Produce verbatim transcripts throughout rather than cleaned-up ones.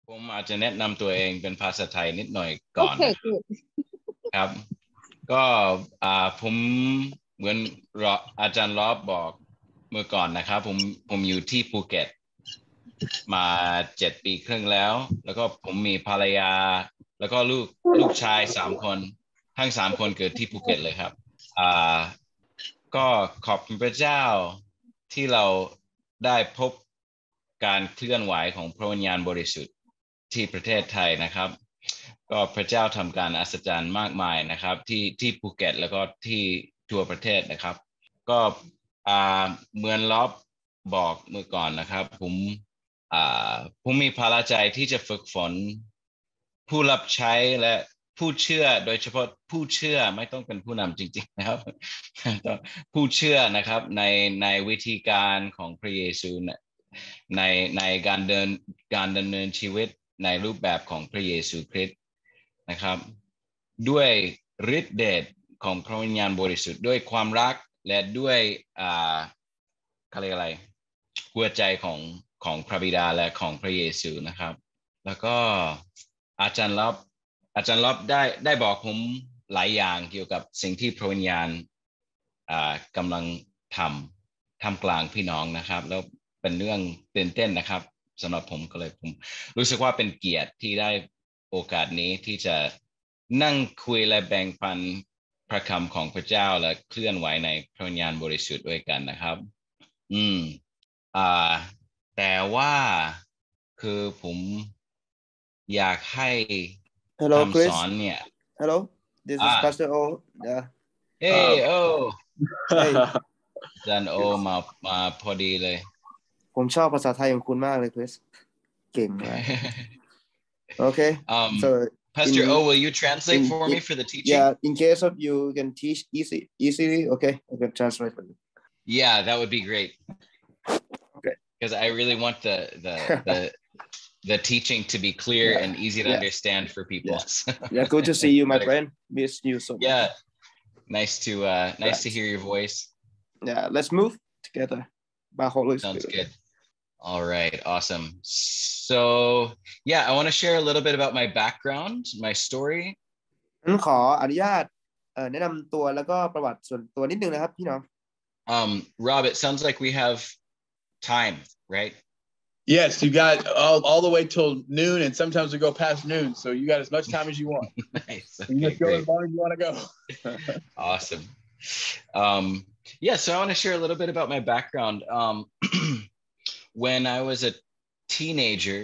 ผมอาจจะแนะนำตัวเองเป็นภาษาไทยนิดหน่อยก่อนนะ Okay, good. ครับก็อ่าผมเหมือนรออาจารย์ลอบบอกเมื่อก่อนนะครับผมผมอยู่ที่ภูเก็ตมาเจ็ดปีครึ่งแล้วแล้วก็ผมมีภรรยาแล้วก็ลูกลูกชายสามคนทั้งสามคนเกิดที่ภูเก็ตเลยครับอ่าก็ขอบคุณพระเจ้าที่เราได้พบการเคลื่อนไหวของพระวิญญาณบริสุทธิ์ที่ประเทศไทยนะครับก็พระเจ้าทำการอัศจรรย์มากมายนะครับที่ที่ภูเก็ตแล้วก็ที่ทั่วประเทศนะครับก็อ่าเหมือนล็อบบอกเมื่อก่อนนะครับผมอ่าผมมีภาระใจที่จะฝึกฝนผู้รับใช้และผู้เชื่อโดยเฉพาะผู้เชื่อไม่ต้องเป็นผู้นำจริงๆนะครับผู้เชื่อนะครับในในวิธีการของพระเยซูในในการเดินการดำเนินชีวิตในรูปแบบของพระเยซูคริสต์นะครับด้วยฤทธิ์เดชของพระวิญญาณบริสุทธิ์ด้วยความรักและด้วยอ่าเขาเรียกอะไรหัวใจของของพระบิดาและของพระเยซูนะครับแล้วก็อาจารย์ลับอาจารย์ลับได้ได้บอกผมหลายอย่างเกี่ยวกับสิ่งที่พระวิญญาณอ่ากำลังทำทำกลางพี่น้องนะครับแล้วเป็นเรื่องตื่นเต้นนะครับสำหรับผมก็เลยผมรู้สึกว่าเป็นเกียรติที่ได้โอกาสนี้ที่จะนั่งคุยและแบ่งปันพระคำของพระเจ้าและเคลื่อนไหวในพระวิญญาณบริสุทธิ์ด้วยกันนะครับอืมอ่าแต่ว่าคือผมอยากให้ Hello, คำ Chris. สอนเนี่ย Hello, this is อ่า Pastor O. Yeah. เฮ้ยโอ้ Hey, อาจารย์โอมามาพอดีเลยผมชอบภาษาไทยของคุณมากเลย Chris. เก่งมาก Okay. um So Pastor in, O, will you translate in, for in, me for the teaching? Yeah, in case of you can teach easy easily. Okay, I can translate for you. Yeah, that would be great. Okay. Because I really want the the the the teaching to be clear Yeah, and easy to yeah, understand for people. Yeah, good to see you, my friend. Miss you so much. Yeah, nice to uh nice Right. to hear your voice. Yeah, let's move together by Holy Sounds Spirit. good. All right, awesome. So yeah, I want to share a little bit about my background, my story. งั้นขออนุญาตเอ่อแนะนำตัวแล้วก็ประวัติส่วนตัวนิดนึงนะครับพี่น้อง Um, Rob, it sounds like we have time, right? Yes, you got all, all the way till noon, and sometimes we go past noon, so you got as much time as you want. Nice. You Okay, just go great. as long as you want to go. Awesome. Um, yeah, so I want to share a little bit about my background. Um, when I was a teenager,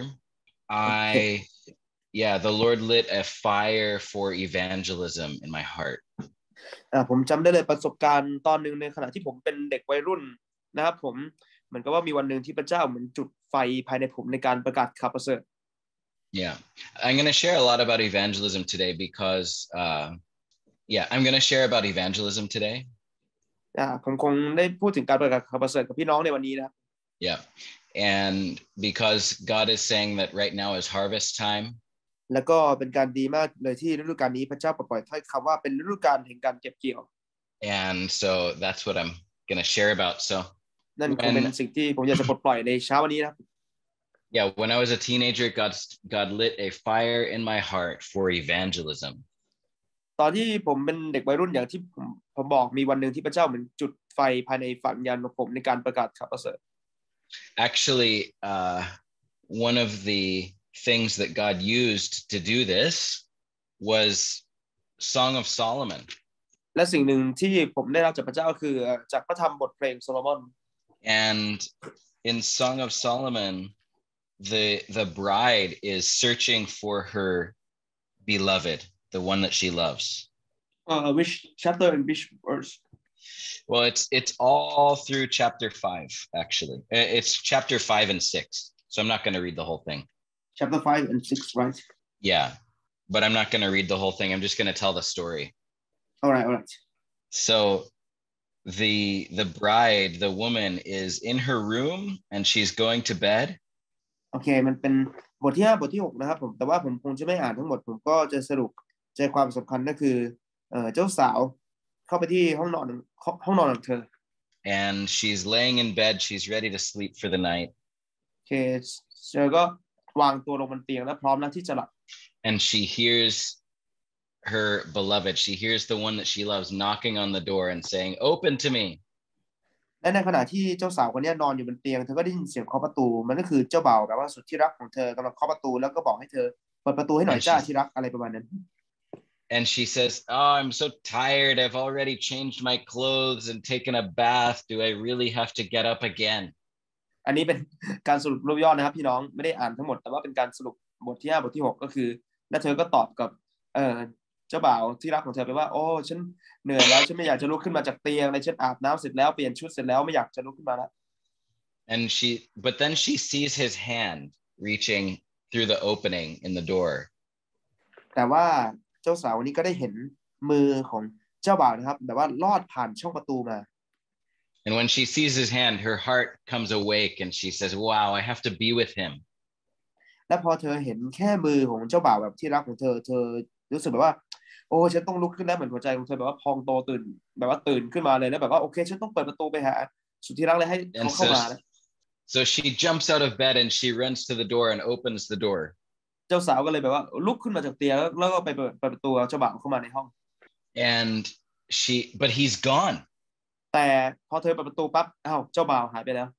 I, yeah, the Lord lit a fire for evangelism in my heart. อ่าผมจำได้เลยประสบการณ์ตอนหนึ่งในขณะที่ผมเป็นเด็กวัยรุ่นนะครับผมเหมือนกับว่ามีวันหนึ่งที่พระเจ้าเหมือนจุดไฟภายในผมในการประกาศข่าวประเสริฐ Yeah, I'm going to share a lot about evangelism today because, uh, yeah, I'm going to share about evangelism today. อ่าผมคงได้พูดถึงการประกาศข่าวประเสริฐกับพี่น้องในวันนี้นะครับ Yeah, and because God is saying that right now is harvest time. แล้วก็เป็นการดีมากเลยที่ฤดูกาลนี้พระเจ้าปล่อยถ้อยคำว่าเป็นฤดูกาลแห่งการเก็บเกี่ยว And so that's what I'm going to share about. So นั่นคงเป็นสิ่งที่ผมอยากจะปลดปล่อยในเช้าวันนี้นะครับ Yeah, when I was a teenager, God God lit a fire in my heart for evangelism. ตอนที่ผมเป็นเด็กวัยรุ่นอย่างที่ผมผมบอกมีวันหนึ่งที่พระเจ้าเหมือนจุดไฟภายในฝันญาณของผมในการประกาศข่าวประเสริฐ Actually, uh, one of the things that God used to do this was Song of Solomon. และสิ่งหนึ่งที่ผมได้รับจากพระเจ้าคือจากพระธรรมบทเพลงโซโลมอน And in Song of Solomon, the the bride is searching for her beloved, the one that she loves. Uh, which chapter and which verse? Well, it's it's all through chapter five, actually. It's chapter five and six. So I'm not going to read the whole thing. Chapter five and six, right? Yeah, but I'm not going to read the whole thing. I'm just going to tell the story. All right, all right. So the the bride, the woman, is in her room and she's going to bed. โอเคมันเป็นบทที่ห้าบทที่หกนะครับผมแต่ว่าผมคงจะไม่อ่านทั้งหมดผมก็จะสรุปใจความสำคัญก็คือเอ่อเจ้าสาวเข้าไปที่ห้องนอนห้องนอนของเธอ And she's laying in bed. She's ready to sleep for the night. โอเคเธอก็วางตัวลงบนเตียงและพร้อมแล้วที่จะหลับ and she hears her beloved she hears the one that she loves knocking on the door and saying open to me และในขณะที่เจ้าสาวคนนี้นอนอยู่บนเตียงเธอก็ได้ยินเสียงเคาะประตูมันก็คือเจ้าบ่าวแบบว่าสุดที่รักของเธอกำลังเคาะประตูแล้วก็บอกให้เธอเปิดประตูให้หน่อยจ้าที่รักอะไรประมาณนั้น and she says oh I'm so tired I've already changed my clothes and taken a bath do I really have to get up again อันนี้เป็นการสรุปรวบย่อนะครับพี่น้องไม่ได้อ่านทั้งหมดแต่ว่าเป็นการสรุปบทที่ห้าบทที่หกก็คือและเธอก็ตอบกับเอ่อเจ้าบ่าวที่รักของเธอไปว่าโอ้ฉันเหนื่อยแล้วฉันไม่อยากจะลุกขึ้นมาจากเตียงเลยฉันอาบน้ำเสร็จแล้วเปลี่ยนชุดเสร็จแล้วไม่อยากจะลุกขึ้นมาแล้ว and she but then she sees his hand reaching through the opening in the door แต่ว่าเจ้าสาวนี้ก็ได้เห็นมือของเจ้าบ่าวนะครับแบบว่าลอดผ่านช่องประตูมา and when she sees his hand her heart comes awake and she says wow I have to be with him และพอเธอเห็นแค่มือของเจ้าบ่าวแบบที่รักของเธอเธอรู้สึกแบบว่าโอ้ฉันต้องลุกขึ้นแล้วเหมือนหัวใจของเธอแบบว่าพองโตตื่นแบบว่าตื่นขึ้นมาเลยแล้วแบบว่าโอเคฉันต้องเปิดประตูไปหาสุดที่รักเลยให้เขาเข้ามานะ so she jumps out of bed and she runs to the door and opens the door เจ้าสาวก็เลยแบบว่าลุกขึ้นมาจากเตียงแล้วก็ไปเปิดประตูเอาเจ้าบ่าวเข้ามาในห้อง and she but he's gone แต่พอเธอเปิดประตูปั๊บอ้าวเจ้าบ่าวหายไปแล้ว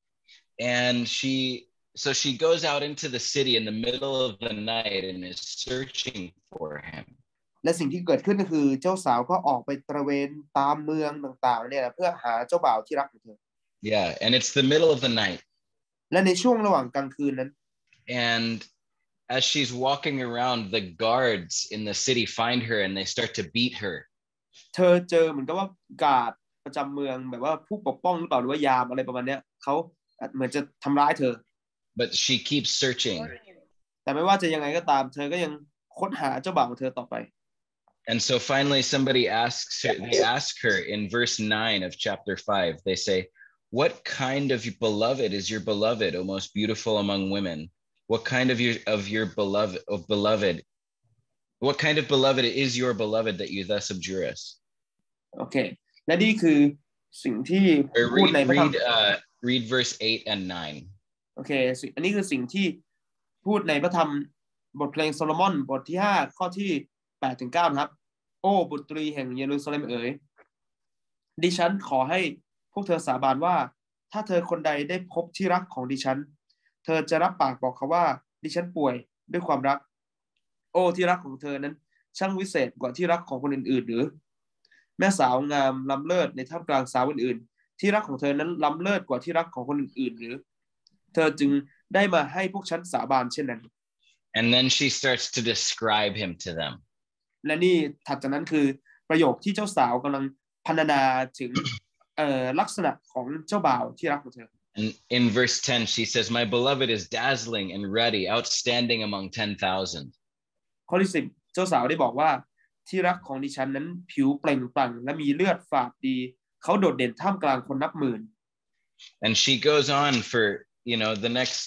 and she so she goes out into the city in the middle of the night and is searching for him และสิ่งที่เกิดขึ้นก็คือเจ้าสาวก็ออกไปตระเวนตามเมืองต่างๆเนี่ยเพื่อหาเจ้าบ่าวที่รักของเธอ yeah and it's the middle of the night และในช่วงระหว่างกลางคืนนั้น and as she's walking around the guards in the city find her and they start to beat her เธอเจอเหมือนกับว่าการ์ดประจำเมืองแบบว่าผู้ปกป้องหรือเปล่าหรือว่ายามอะไรประมาณเนี้ยเขาเหมือนจะทำร้ายเธอ but she keeps searching แต่ไม่ว่าจะยังไงก็ตามเธอก็ยังค้นหาเจ้าบ่าวของเธอต่อไป and so finally somebody asks her they ask her in verse nine of chapter five they say what kind of beloved is your beloved O most beautiful among women what kind of your of your beloved of beloved what kind of beloved is your beloved that you thus abjure us โอเคและนี่คือสิ่งที่พูดในพระธรรม read uh, read verse eight and nine โอเคอันนี้คือสิ่งที่พูดในพระธรรมบทเพลงโซโลมอนบทที่ห้าข้อที่แปดถึงเก้านะครับโอ้บุตรีแห่งเยรูซาเล็มเอ๋ยดิฉันขอให้พวกเธอสาบานว่าถ้าเธอคนใดได้พบที่รักของดิฉันเธอจะรับปากบอกเขาว่าดิฉันป่วยด้วยความรักโอ้ที่รักของเธอนั้นช่างวิเศษกว่าที่รักของคนอื่นๆหรือแม่สาวงามล้ำเลิศในท่ามกลางสาวอื่นๆที่รักของเธอนั้นล้ำเลิศกว่าที่รักของคนอื่นๆหรือเธอจึงได้มาให้พวกฉันสาบานเช่นนั้น and then she starts to describe him to them และนี่ถัดจากนั้นคือประโยคที่เจ้าสาวกำลังพรรณนาถึงเอ่อลักษณะของเจ้าบ่าวที่รักของเธอ and in verse ten she says my beloved is dazzling and ruddy outstanding among ten thousand ข้อที่สิบเจ้าสาวได้บอกว่าที่รักของดิฉันนั้นผิวเปล่งปลั่งและมีเลือดฝาดดีเขาโดดเด่นท่ามกลางคนนับหมื่น and she goes on for you know the next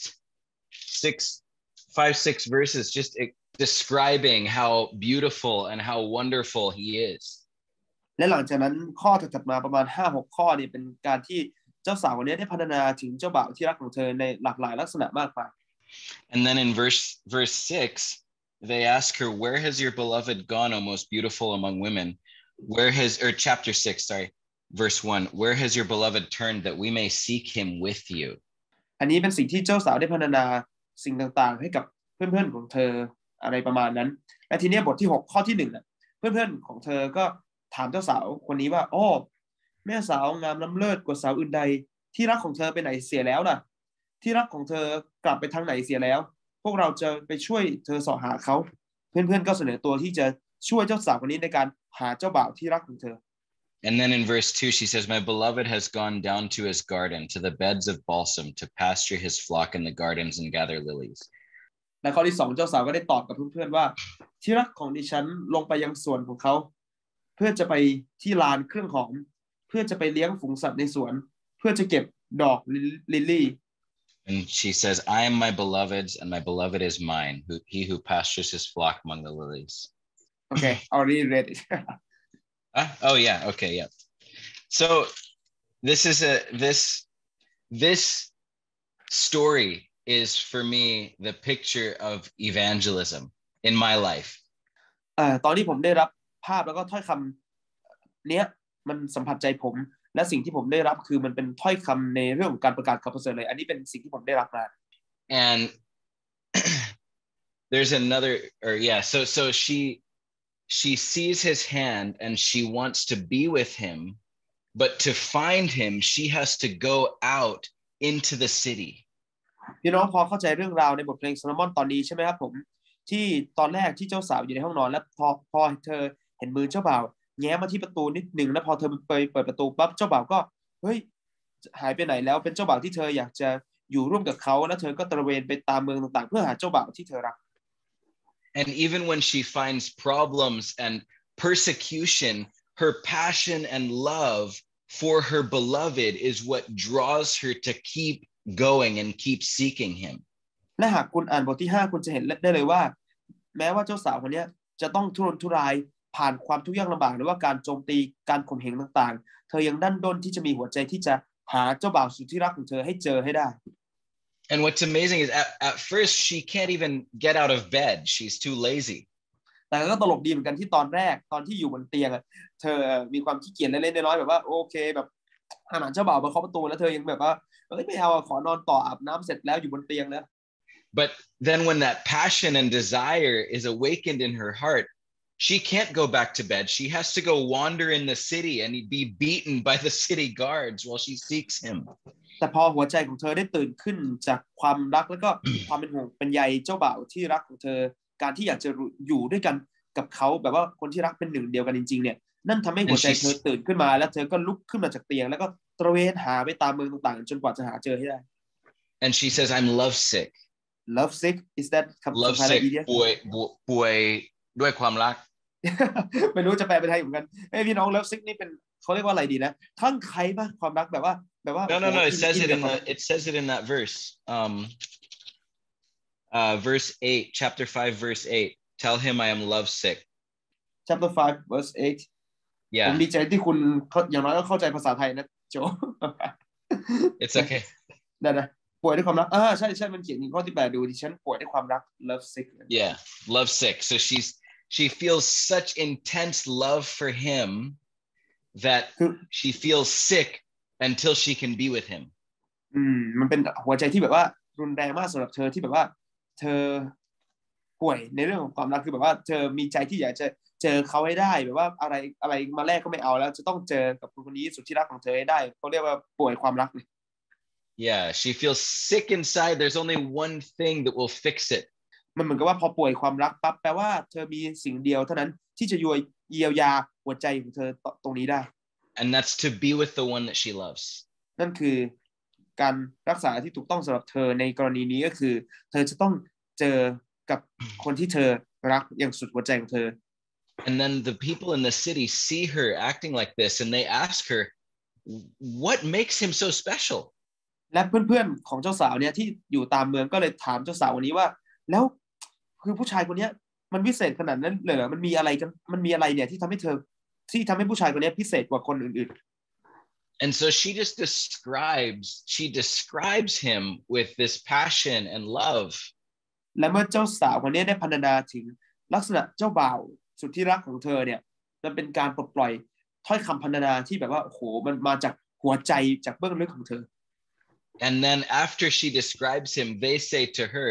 six five six verses just describing how beautiful and how wonderful he is และหลังจากนั้นข้อถัดมาประมาณ ห้าหก ข้อนี่เป็นการที่เจ้าสาวคนนี้ได้พรรณนาถึงเจ้าบ่าวที่รักของเธอในหลากหลายลักษณะมากมาย and then in verse verse six they ask her where has your beloved gone O most beautiful among women where has or chapter six sorry verse one where has your beloved turned that we may seek him with you อันนี้เป็นสิ่งที่เจ้าสาวได้พรรณนาสิ่งต่างๆให้กับเพื่อนๆของเธออะไรประมาณนั้นและทีนี้บทที่หกข้อที่หนึ่งน่ะเพื่อนๆของเธอก็ถามเจ้าสาวคนนี้ว่าโอ้แม่สาวงามล้ำเลิศกว่าสาวอื่นใดที่รักของเธอไปไหนเสียแล้วล่ะที่รักของเธอกลับไปทางไหนเสียแล้วพวกเราจะไปช่วยเธอเสาะหาเขาเพื่อนๆก็เสนอตัวที่จะช่วยเจ้าสาวคนนี้ในการหาเจ้าบ่าวที่รักของเธอ And then in verse two she says my beloved has gone down to his garden to the beds of balsam to pasture his flock in the gardens and gather lilies และข้อที่สองเจ้าสาวก็ได้ตอบกับเพื่อนๆว่าที่รักของดิฉันลงไปยังสวนของเขาเพื่อจะไปที่ลานเครื่องหอมเพื่อจะไปเลี้ยงฝูงสัตว์ในสวนเพื่อจะเก็บดอกลิลลี่ and she says I am my beloved's and my beloved is mine who he who pastures his flock among the lilies okay already read it uh, oh yeah okay yeah so this is a this this story is for me the picture of evangelism in my life. เอ่อตอนที่ผมได้รับภาพแล้วก็ถ้อยคำเนี้ยมันสัมผัสใจผมและสิ่งที่ผมได้รับคือมันเป็นถ้อยคำในเรื่องของการประกาศข่าวประเสริฐเลยอันนี้เป็นสิ่งที่ผมได้รับมา And there's another or yeah so so she she sees his hand and she wants to be with him, but to find him she has to go out into the city. พี่น้องพอเข้าใจเรื่องราวในบทเพลงโซโลมอนตอนนี้ใช่ไหมครับผมที่ตอนแรกที่เจ้าสาวอยู่ในห้องนอนแล้วพอพอเธอเห็นมือเจ้าบ่าวแง้มมาที่ประตูนิดหนึ่งแล้วพอเธอไปเปิดประตูปั๊บเจ้าบ่าวก็เฮ้ยหายไปไหนแล้วเป็นเจ้าบ่าวที่เธออยากจะอยู่ร่วมกับเขาแล้วเธอก็ตระเวนไปตามเมืองต่างๆเพื่อหาเจ้าบ่าวที่เธอรัก And even when she finds problems and persecution, her passion and love for her beloved is what draws her to keep going and keep seeking him. และหากคุณอ่านบทที่ห้าคุณจะเห็นได้เลยว่าแม้ว่าเจ้าสาวคนนี้จะต้องทุรนทุรายผ่านความทุกข์ยากลำบากหรือว่าการโจมตีการข่มเหงต่างๆเธอยังดันด้นที่จะมีหัวใจที่จะหาเจ้าบ่าวสุดที่รักของเธอให้เจอให้ได้ And what's amazing is at, at first she can't even get out of bed. She's too lazy. แต่ก็ตลกดีเหมือนกันที่ตอนแรกตอนที่อยู่บนเตียงเธอมีความขี้เกียจเล็กๆน้อยๆแบบว่าโอเคแบบอาหารเจ้าบ่าวมาเคาะประตูแล้วเธอยังแบบว่าเอ้ยไม่เอาขอนอนต่ออาบน้ำเสร็จแล้วอยู่บนเตียงแล้ว But then when that passion and desire is awakened in her heart, she can't go back to bed. She has to go wander in the city and be beaten by the city guards while she seeks him. แต่พอหัวใจของเธอได้ตื่นขึ้นจากความรักแล้วก็ ความเป็นห่วงเป็นใยเจ้าบ่าวที่รักของเธอการที่อยากจะอยู่ด้วยกันกับเขาแบบว่าคนที่รักเป็นหนึ่งเดียวกันจริงๆเนี่ยนั่นทำให้หัวใจเธอตื่นขึ้นมาแล้วเธอก็ลุกขึ้นมาจากเตียงแล้วก็ตระเวนหาไปตามเมืองต่างๆจนกว่าจะหาเจอให้ได้ And she says, I'm love sick. love sick is that love sick ป่วยป่วยด้วยความรักไม่รู้จะแปลเป็นไทยเหมือนกันเอ้ยพี่น้อง love sick นี่เป็นเขาเรียกว่าอะไรดีนะคลั่งไคล้ป่ะความรักแบบว่าแบบว่า no no no it says it in the it says it in that verse um uh verse eight chapter five verse eight tell him I am love sick chapter five verse eight yeah ผมดีใจที่คุณอย่างน้อยก็เข้าใจภาษาไทยนะโจ it's okay ได้นะป่วยด้วยความรักอ่าใช่ใช่มันเขียนในข้อที่แปดดูดิฉันป่วยด้วยความรัก love sick yeah love sick so she's she feels such intense love for him that she feels sick until she can be with him อืมมันเป็นหัวใจที่แบบว่ารุนแรงมากสำหรับเธอที่แบบว่าเธอป่วยในเรื่องของความรักคือแบบว่าเธอมีใจที่อยากจะเจอเขาให้ได้แบบว่าอะไรอะไรมาแรกก็ไม่เอาแล้วจะต้องเจอกับคนคนนี้สุดที่รักของเธอให้ได้เขาเรียกว่าป่วยความรักเลย yeah she feels sick inside there's only one thing that will fix it มันเหมือนกับว่าพอป่วยความรักปั๊บแปลว่าเธอมีสิ่งเดียวเท่านั้นที่จะเยียวยาหัวใจของเธอตรงนี้ได้ and that's to be with the one that she loves นั่นคือการรักษาที่ถูกต้องสำหรับเธอในกรณีนี้ก็คือเธอจะต้องเจอกับคนที่เธอรักอย่างสุดหัวใจของเธอ and then the people in the city see her acting like this and they ask her what makes him so special และเพื่อนๆของเจ้าสาวเนี่ยที่อยู่ตามเมืองก็เลยถามเจ้าสาวคนนี้ว่าแล้วคือผู้ชายคนนี้มันพิเศษขนาดนั้นเลยเหรอมันมีอะไรกันมันมีอะไรเนี่ยที่ทำให้เธอที่ทำให้ผู้ชายคนนี้พิเศษกว่าคนอื่นๆ and so she just describes she describes him with this passion and love และเมื่อเจ้าสาวคนนี้ได้พรรณนาถึงลักษณะเจ้าบ่าวสุดที่รักของเธอเนี่ยมันเป็นการปลดปล่อยถ้อยคำพรรณนาที่แบบว่าโอ้โหมันมาจากหัวใจจากเบื้องลึกของเธอ and then after she describes him they say to her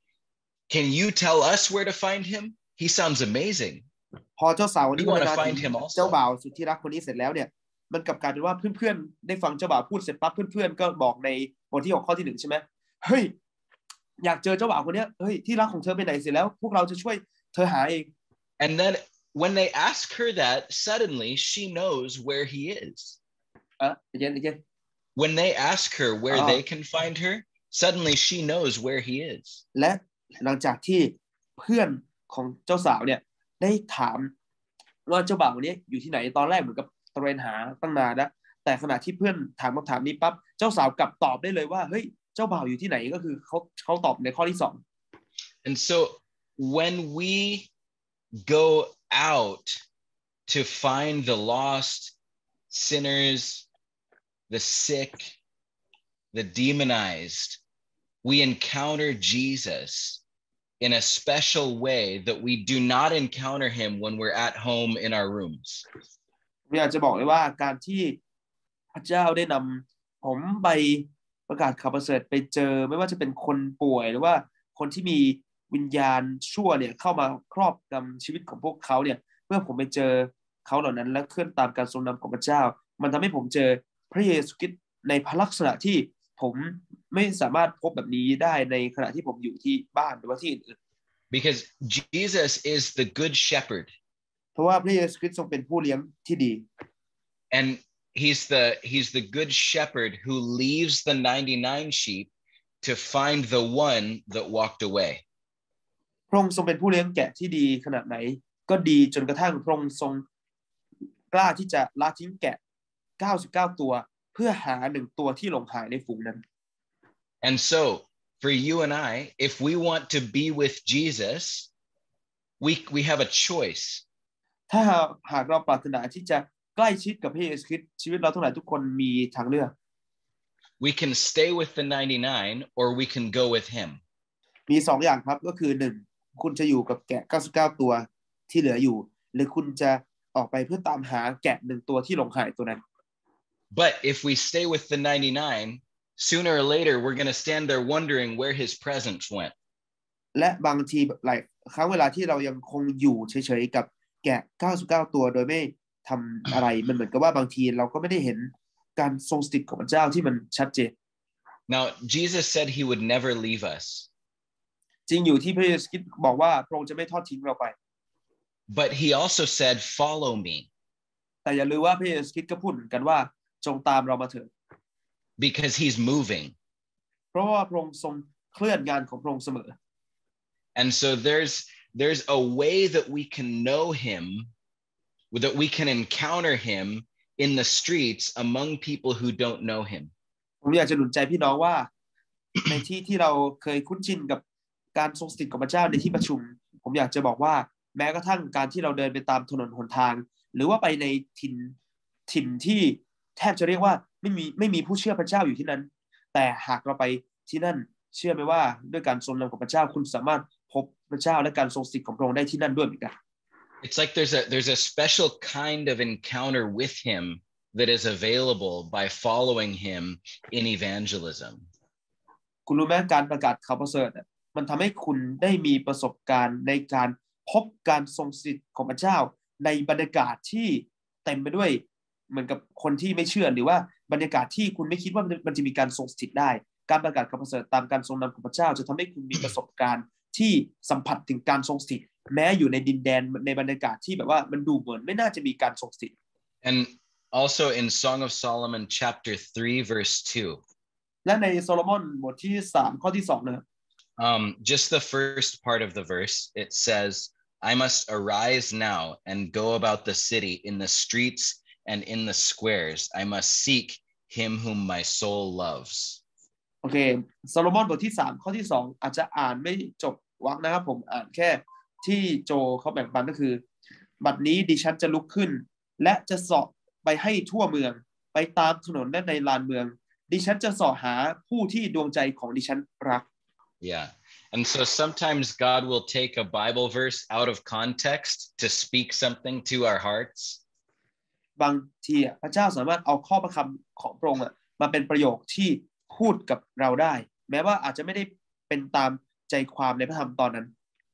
can you tell us where to find him he sounds amazing พอเจ้าสาวคนนี้พรรณนาถึง him เจ้าบ่าวสุดที่รักคนนี้เสร็จแล้วเนี่ยมันกลับกลายเป็นว่าเพื่อนๆได้ฟังเจ้าบ่าวพูดเสร็จปั๊บเพื่อนๆก็บอกในบทที่หกข้อที่หนึ่งใช่ไหมเฮ้ยอยากเจอเจ้าบ่าวคนนี้เฮ้ยที่รักของเธอไปไหนเสร็จแล้วพวกเราจะช่วยเธอหาเอง and then when they ask her that suddenly she knows where he is อ่ะเย็นเย็น when they ask her where uh, they can find her suddenly she knows where he is และหลังจากที่เพื่อนของเจ้าสาวเนี่ยได้ถามว่าเจ้าบ่าวคนนี้อยู่ที่ไหนตอนแรกเหมือนกับตระเวนหาตั้งนานนะแต่ขณะที่เพื่อนถามคำถามนี้ปั๊บเจ้าสาวกลับตอบได้เลยว่าเฮ้ยเจ้าบ่าวอยู่ที่ไหนก็คือเขาเขาตอบในข้อที่สอง and so when we go out to find the lost sinners the sick the demonized we encounter Jesus in a special way that we do not encounter him when we're at home in our rooms. ผมอยากจะบอกเลยว่าการที่พระเจ้าได้นำผมไปประกาศข่าวประเสริฐไปเจอไม่ว่าจะเป็นคนป่วยหรือว่าคนที่มีวิญญาณชั่วเนี่ยเข้ามาครอบงำชีวิตของพวกเขาเนี่ยเมื่อผมไปเจอเขาเหล่านั้นและเคลื่อนตามการทรงนำของพระเจ้ามันทำให้ผมเจอพระเยซูคริสต์ในพระลักษณะที่ผมไม่สามารถพบแบบนี้ได้ในขณะที่ผมอยู่ที่บ้านหรือว่าที่อื่น Because Jesus is the good shepherd. เพราะว่าพระเยซูคริสต์ทรงเป็นผู้เลี้ยงที่ดี And he's the he's the good shepherd who leaves the ninety-nine sheep to find the one that walked away. พระองค์ทรงเป็นผู้เลี้ยงแกะที่ดีขนาดไหนก็ดีจนกระทั่งพระองค์ทรงกล้าที่จะละทิ้งแกะเก้าสิบเก้าตัวเพื่อหาหนึ่งตัวที่หลงหายในฝูงนั้น And so for you and I, if we want to be with Jesus, we we have a choice. ถ้าหากเราปรารถนาที่จะใกล้ชิดกับพระเยซูคริสต์ชีวิตเราทั้งหลายทุกคนมีทางเลือก We can stay with the ninety-nine or we can go with him. มีสองอย่างครับก็คือหนึ่งคุณจะอยู่กับแกะเก้าสิบเก้าตัวที่เหลืออยู่หรือคุณจะออกไปเพื่อตามหาแกะหนึ่งตัวที่หลงหายตัวนั้น But if we stay with the ninety-nine, sooner or later we're going to stand there wondering where his presence went. และบางทีหลายครั้งเวลาที่เรายังคงอยู่เฉยๆกับแกะเก้าสิบเก้าตัวโดยไม่ทำอะไรมันเหมือนกับว่าบางทีเราก็ไม่ได้เห็นการทรงสถิตของพระเจ้าที่มันชัดเจน Now, Jesus said he would never leave us. จริงอยู่ที่พระเยซูคริสต์บอกว่าพระองค์จะไม่ทอดทิ้งเราไป But he also said, follow me. แต่อย่าลืมว่าพระเยซูคริสต์ก็พูดเหมือนกันว่าจงตามเรามาเถิด Because he's moving. เพราะว่าพระองค์ทรงเคลื่อนงานของพระองค์เสมอ And so there's there's a way that we can know him, that we can encounter him in the streets among people who don't know him. ผมอยากจะหนุนใจพี่น้องว่า ในที่ที่เราเคยคุ้นชินกับการทรงสถิตของพระเจ้าในที่ประชุมผมอยากจะบอกว่าแม้กระทั่งการที่เราเดินไปตามถนนหนทางหรือว่าไปในถิ่นถิ่นที่แทบจะเรียกว่าไม่มีไม่มีผู้เชื่อพระเจ้าอยู่ที่นั้นแต่หากเราไปที่นั่นเชื่อไหมว่าด้วยการทรงนำของพระเจ้าคุณสามารถพบพระเจ้าและการทรงสถิตของพระองค์ได้ที่นั่นด้วยเหมือนกัน It's like there's a there's a special kind of encounter with him that is available by following him in evangelism. คุณรู้ไหมการประกาศข่าวประเสริฐมันทำให้คุณได้มีประสบการณ์ในการพบการทรงสถิตของพระเจ้าในบรรยากาศที่เต็มไปด้วยเหมือนกับคนที่ไม่เชื่อหรือว่าบรรยากาศที่คุณไม่คิดว่ามันจะมีการทรงสถิตได้การประกาศข่าวประเสริฐตามการทรงนำของพระเจ้าจะทำให้คุณมีประสบการณ์ที่สัมผัสถึงการทรงสถิตแม้อยู่ในดินแดนในบรรยากาศที่แบบว่ามันดูเหมือนไม่น่าจะมีการทรงสถิต And also in Song of Solomon chapter three verse two. และในโซโลมอนบทที่สามข้อที่สองนะครับ Um, just the first part of the verse, it says, I must arise now and go about the city in the streets and in the squares. I must seek him whom my soul loves. โอเคโซโลมอนบทที่สามข้อที่สองอาจจะอ่านไม่จบวรรคนะครับผมอ่านแค่ที่โจเขาแบ่งปันก็คือบัดนี้ดิฉันจะลุกขึ้นและจะเสาะไปให้ทั่วเมืองไปตามถนนและในลานเมืองดิฉันจะเสาะหาผู้ที่ดวงใจของดิฉันรัก Yeah. And so sometimes God will take a Bible verse out of context to speak something to our hearts. บางทีพระเจ้าสามารถเอาข้อพระคำของพระองค์มาเป็นประโยคที่พูดกับเราได้แม้ว่าอาจจะไม่ได้เป็นตามใจความในพระธรรมตอนนั้น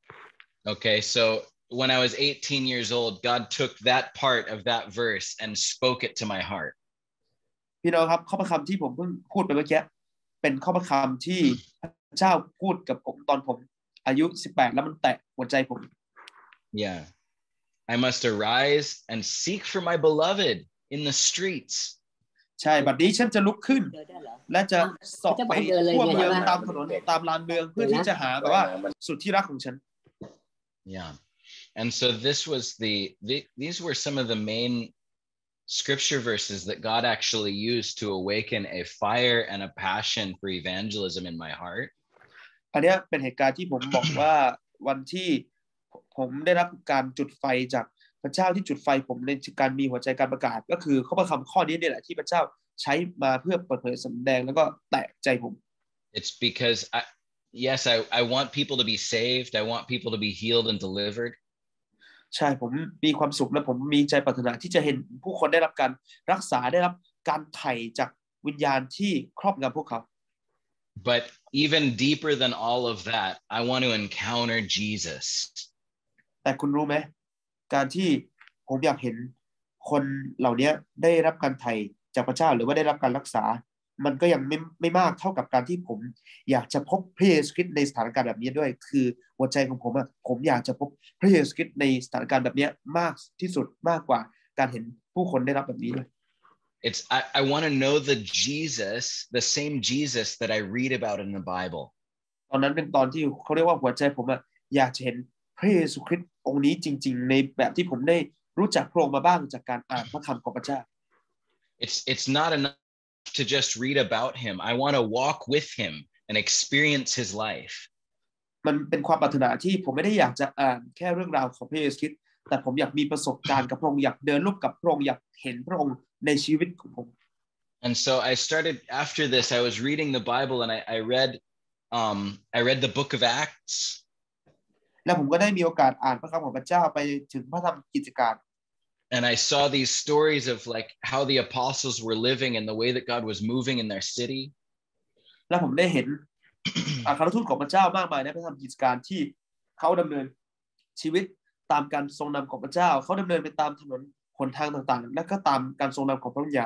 Okay, so when I was eighteen years old, God took that part of that verse and spoke it to my heart. พี่น้องครับข้อพระคำที่ผมเพิ่งพูดไปเมื่อกี้เป็นข้อพระคำที่พระเจ้าพูดกับผมตอนผมอายุสิบแปดแล้วมันแตะหัวใจผม Yeah. I must arise and seek for my beloved in the streets. ใช่บัดนี้ฉันจะลุกขึ้นและจะเสาะไปทั่วเมืองตามถนนตามลานเมืองเพื่อที่จะหาแบบว่าสุดที่รักของฉัน Yeah. And so this was the, the these were some of the main scripture verses that God actually used to awaken a fire and a passion for evangelism in my heart. อันนี้เป็นเหตุการณ์ที่ผมบอกว่าวันที่ผมได้รับการจุดไฟจากพระเจ้าที่จุดไฟผมในการมีหัวใจการประกาศก็คือข้อพระคำข้อนี้นี่แหละที่พระเจ้าใช้มาเพื่อเปิดเผยสำแดงแล้วก็แตะใจผม It's because I, yes, I, I want people to be saved. I want people to be healed and delivered. ใช่ผมมีความสุขและผมมีใจปรารถนาที่จะเห็นผู้คนได้รับการรักษาได้รับการไถ่จากวิญญาณที่ครอบงำพวกเขา But even deeper than all of that, I want to encounter Jesus. แต่คุณรู้ไหมการที่ผมอยากเห็นคนเหล่านี้ได้รับการไถ่จากพระเจ้าหรือว่าได้รับการรักษามันก็ยังไม่ไม่มากเท่ากับการที่ผมอยากจะพบพระเยซูคริสต์ในสถานการณ์แบบนี้ด้วยคือหัวใจของผมอะผมอยากจะพบพระเยซูคริสต์ในสถานการณ์แบบนี้มากที่สุดมากกว่าการเห็นผู้คนได้รับแบบนี้ด้วย It's I, I want to know the Jesus, the same Jesus that I read about in the Bible. ตอนนั้นเป็นตอนที่เขาเรียกว่าหัวใจผมอะอยากจะเห็นพระเยซูคริสต์องค์นี้จริงๆในแบบที่ผมได้รู้จักพระองค์มาบ้างจากการอ่านพระคำของพระเจ้า It's it's not enough to just read about him. I want to walk with him and experience his life. มันเป็นความปรารถนาที่ผมไม่ได้อยากจะอ่านแค่เรื่องราวของพระเยซูคริสต์แต่ผมอยากมีประสบการณ์กับพระองค์อยากเดินร่วมกับพระองค์อยากเห็นพระองค์ในชีวิตของผม And so I started after this. I was reading the Bible and I, I read um, I read the book of Acts. แล้วผมก็ได้มีโอกาสอ่านพระคำของพระเจ้าไปถึงพระธรรมกิจการ And I saw these stories of like how the apostles were living and the way that God was moving in their city. แล้วผมได้เห็น อัครทูตของพระเจ้ามากมายในพระธรรมกิจการที่เขาดำเนินชีวิตตามการทรงนำของพระเจ้าเขาดำเนินไปตามถนนหนทางต่างๆและก็ตามการทรงนำของพระวิญญาณ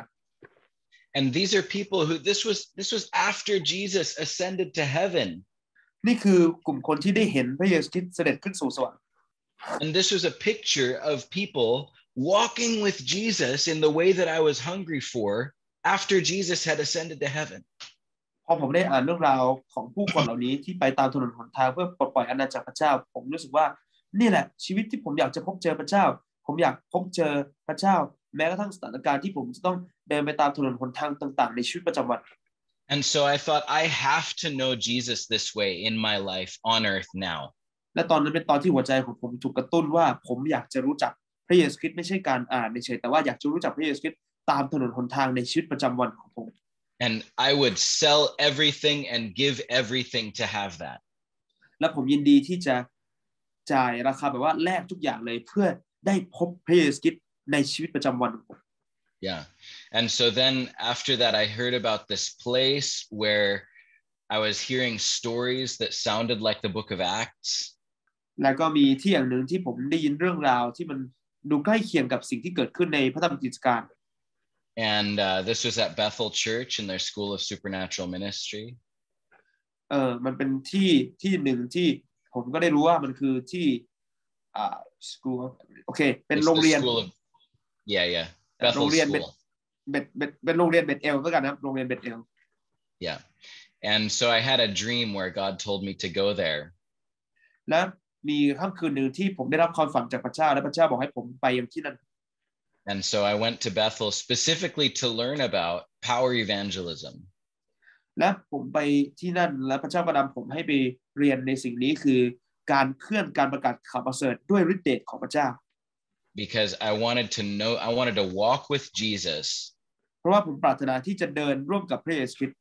And these are people who this was this was after Jesus ascended to heaven. นี่คือกลุ่มคนที่ได้เห็นพระเยซูคริสต์เสด็จขึ้นสู่สวรรค์ And this was a picture of people walking with Jesus in the way that I was hungry for after Jesus had ascended to heaven. พอผมได้อ่านเรื่องราวของผู้คนเหล่านี้ที่ไปตามถนนหนทางเพื่อปลดปล่อยอาณาจักรพระเจ้าผมรู้สึกว่านี่แหละชีวิตที่ผมอยากจะพบเจอพระเจ้าผมอยากพบเจอพระเจ้าแม้กระทั่งสถานการณ์ที่ผมจะต้องเดินไปตามถนนหนทางต่างๆในชีวิตประจำวัน And so I thought I have to know Jesus this way in my life on earth now. และตอนนั้นเป็นตอนที่หัวใจของผมถูกกระตุ้นว่าผมอยากจะรู้จักพระเยซูคริสต์ไม่ใช่การอ่านเฉยๆแต่ว่าอยากจะรู้จักพระเยซูคริสต์ตามถนนหนทางในชีวิตประจำวันของผม And I would sell everything and give everything to have that. และผมยินดีที่จะจ่ายราคาแบบว่าแลกทุกอย่างเลยเพื่อได้พบพระเยซูคริสต์ในชีวิตประจำวันของผม Yeah. And so then after that, I heard about this place where I was hearing stories that sounded like the book of Acts. แล้วก็มีที่อย่างหนึ่งที่ผมได้ยินเรื่องราวที่มันดูใกล้เคียงกับสิ่งที่เกิดขึ้นในพระธรรมกิจการ And uh, this was at Bethel Church in their School of Supernatural Ministry. เออมันเป็นที่ที่หนึ่งที่ผมก็ได้รู้ว่ามันคือที่อ่า school โอเคเป็นโรงเรียน School of, yeah, yeah. Bethel โรงเรียน School. เบ็ดเบ็ดเป็นโรงเรียนเบ็ดเอลก็กันนะครับโรงเรียนเบ็ดเอล Yeah. And so I had a dream where God told me to go there. และมีค่ำคืนหนึ่งที่ผมได้รับความฝันจากพระเจ้าและพระเจ้าบอกให้ผมไปยังที่นั่น And so I went to Bethel specifically to learn about power evangelism. และผมไปที่นั่นและพระเจ้าก็นำผมให้ไปเรียนในสิ่งนี้คือการเคลื่อนการประกาศข่าวประเสริฐด้วยฤทธิ์เดชของพระเจ้า Because I wanted to know, I wanted to walk with Jesus. เพราะว่าผมปรารถนาที่จะเดินร่วมกับพระเยซูคริสต์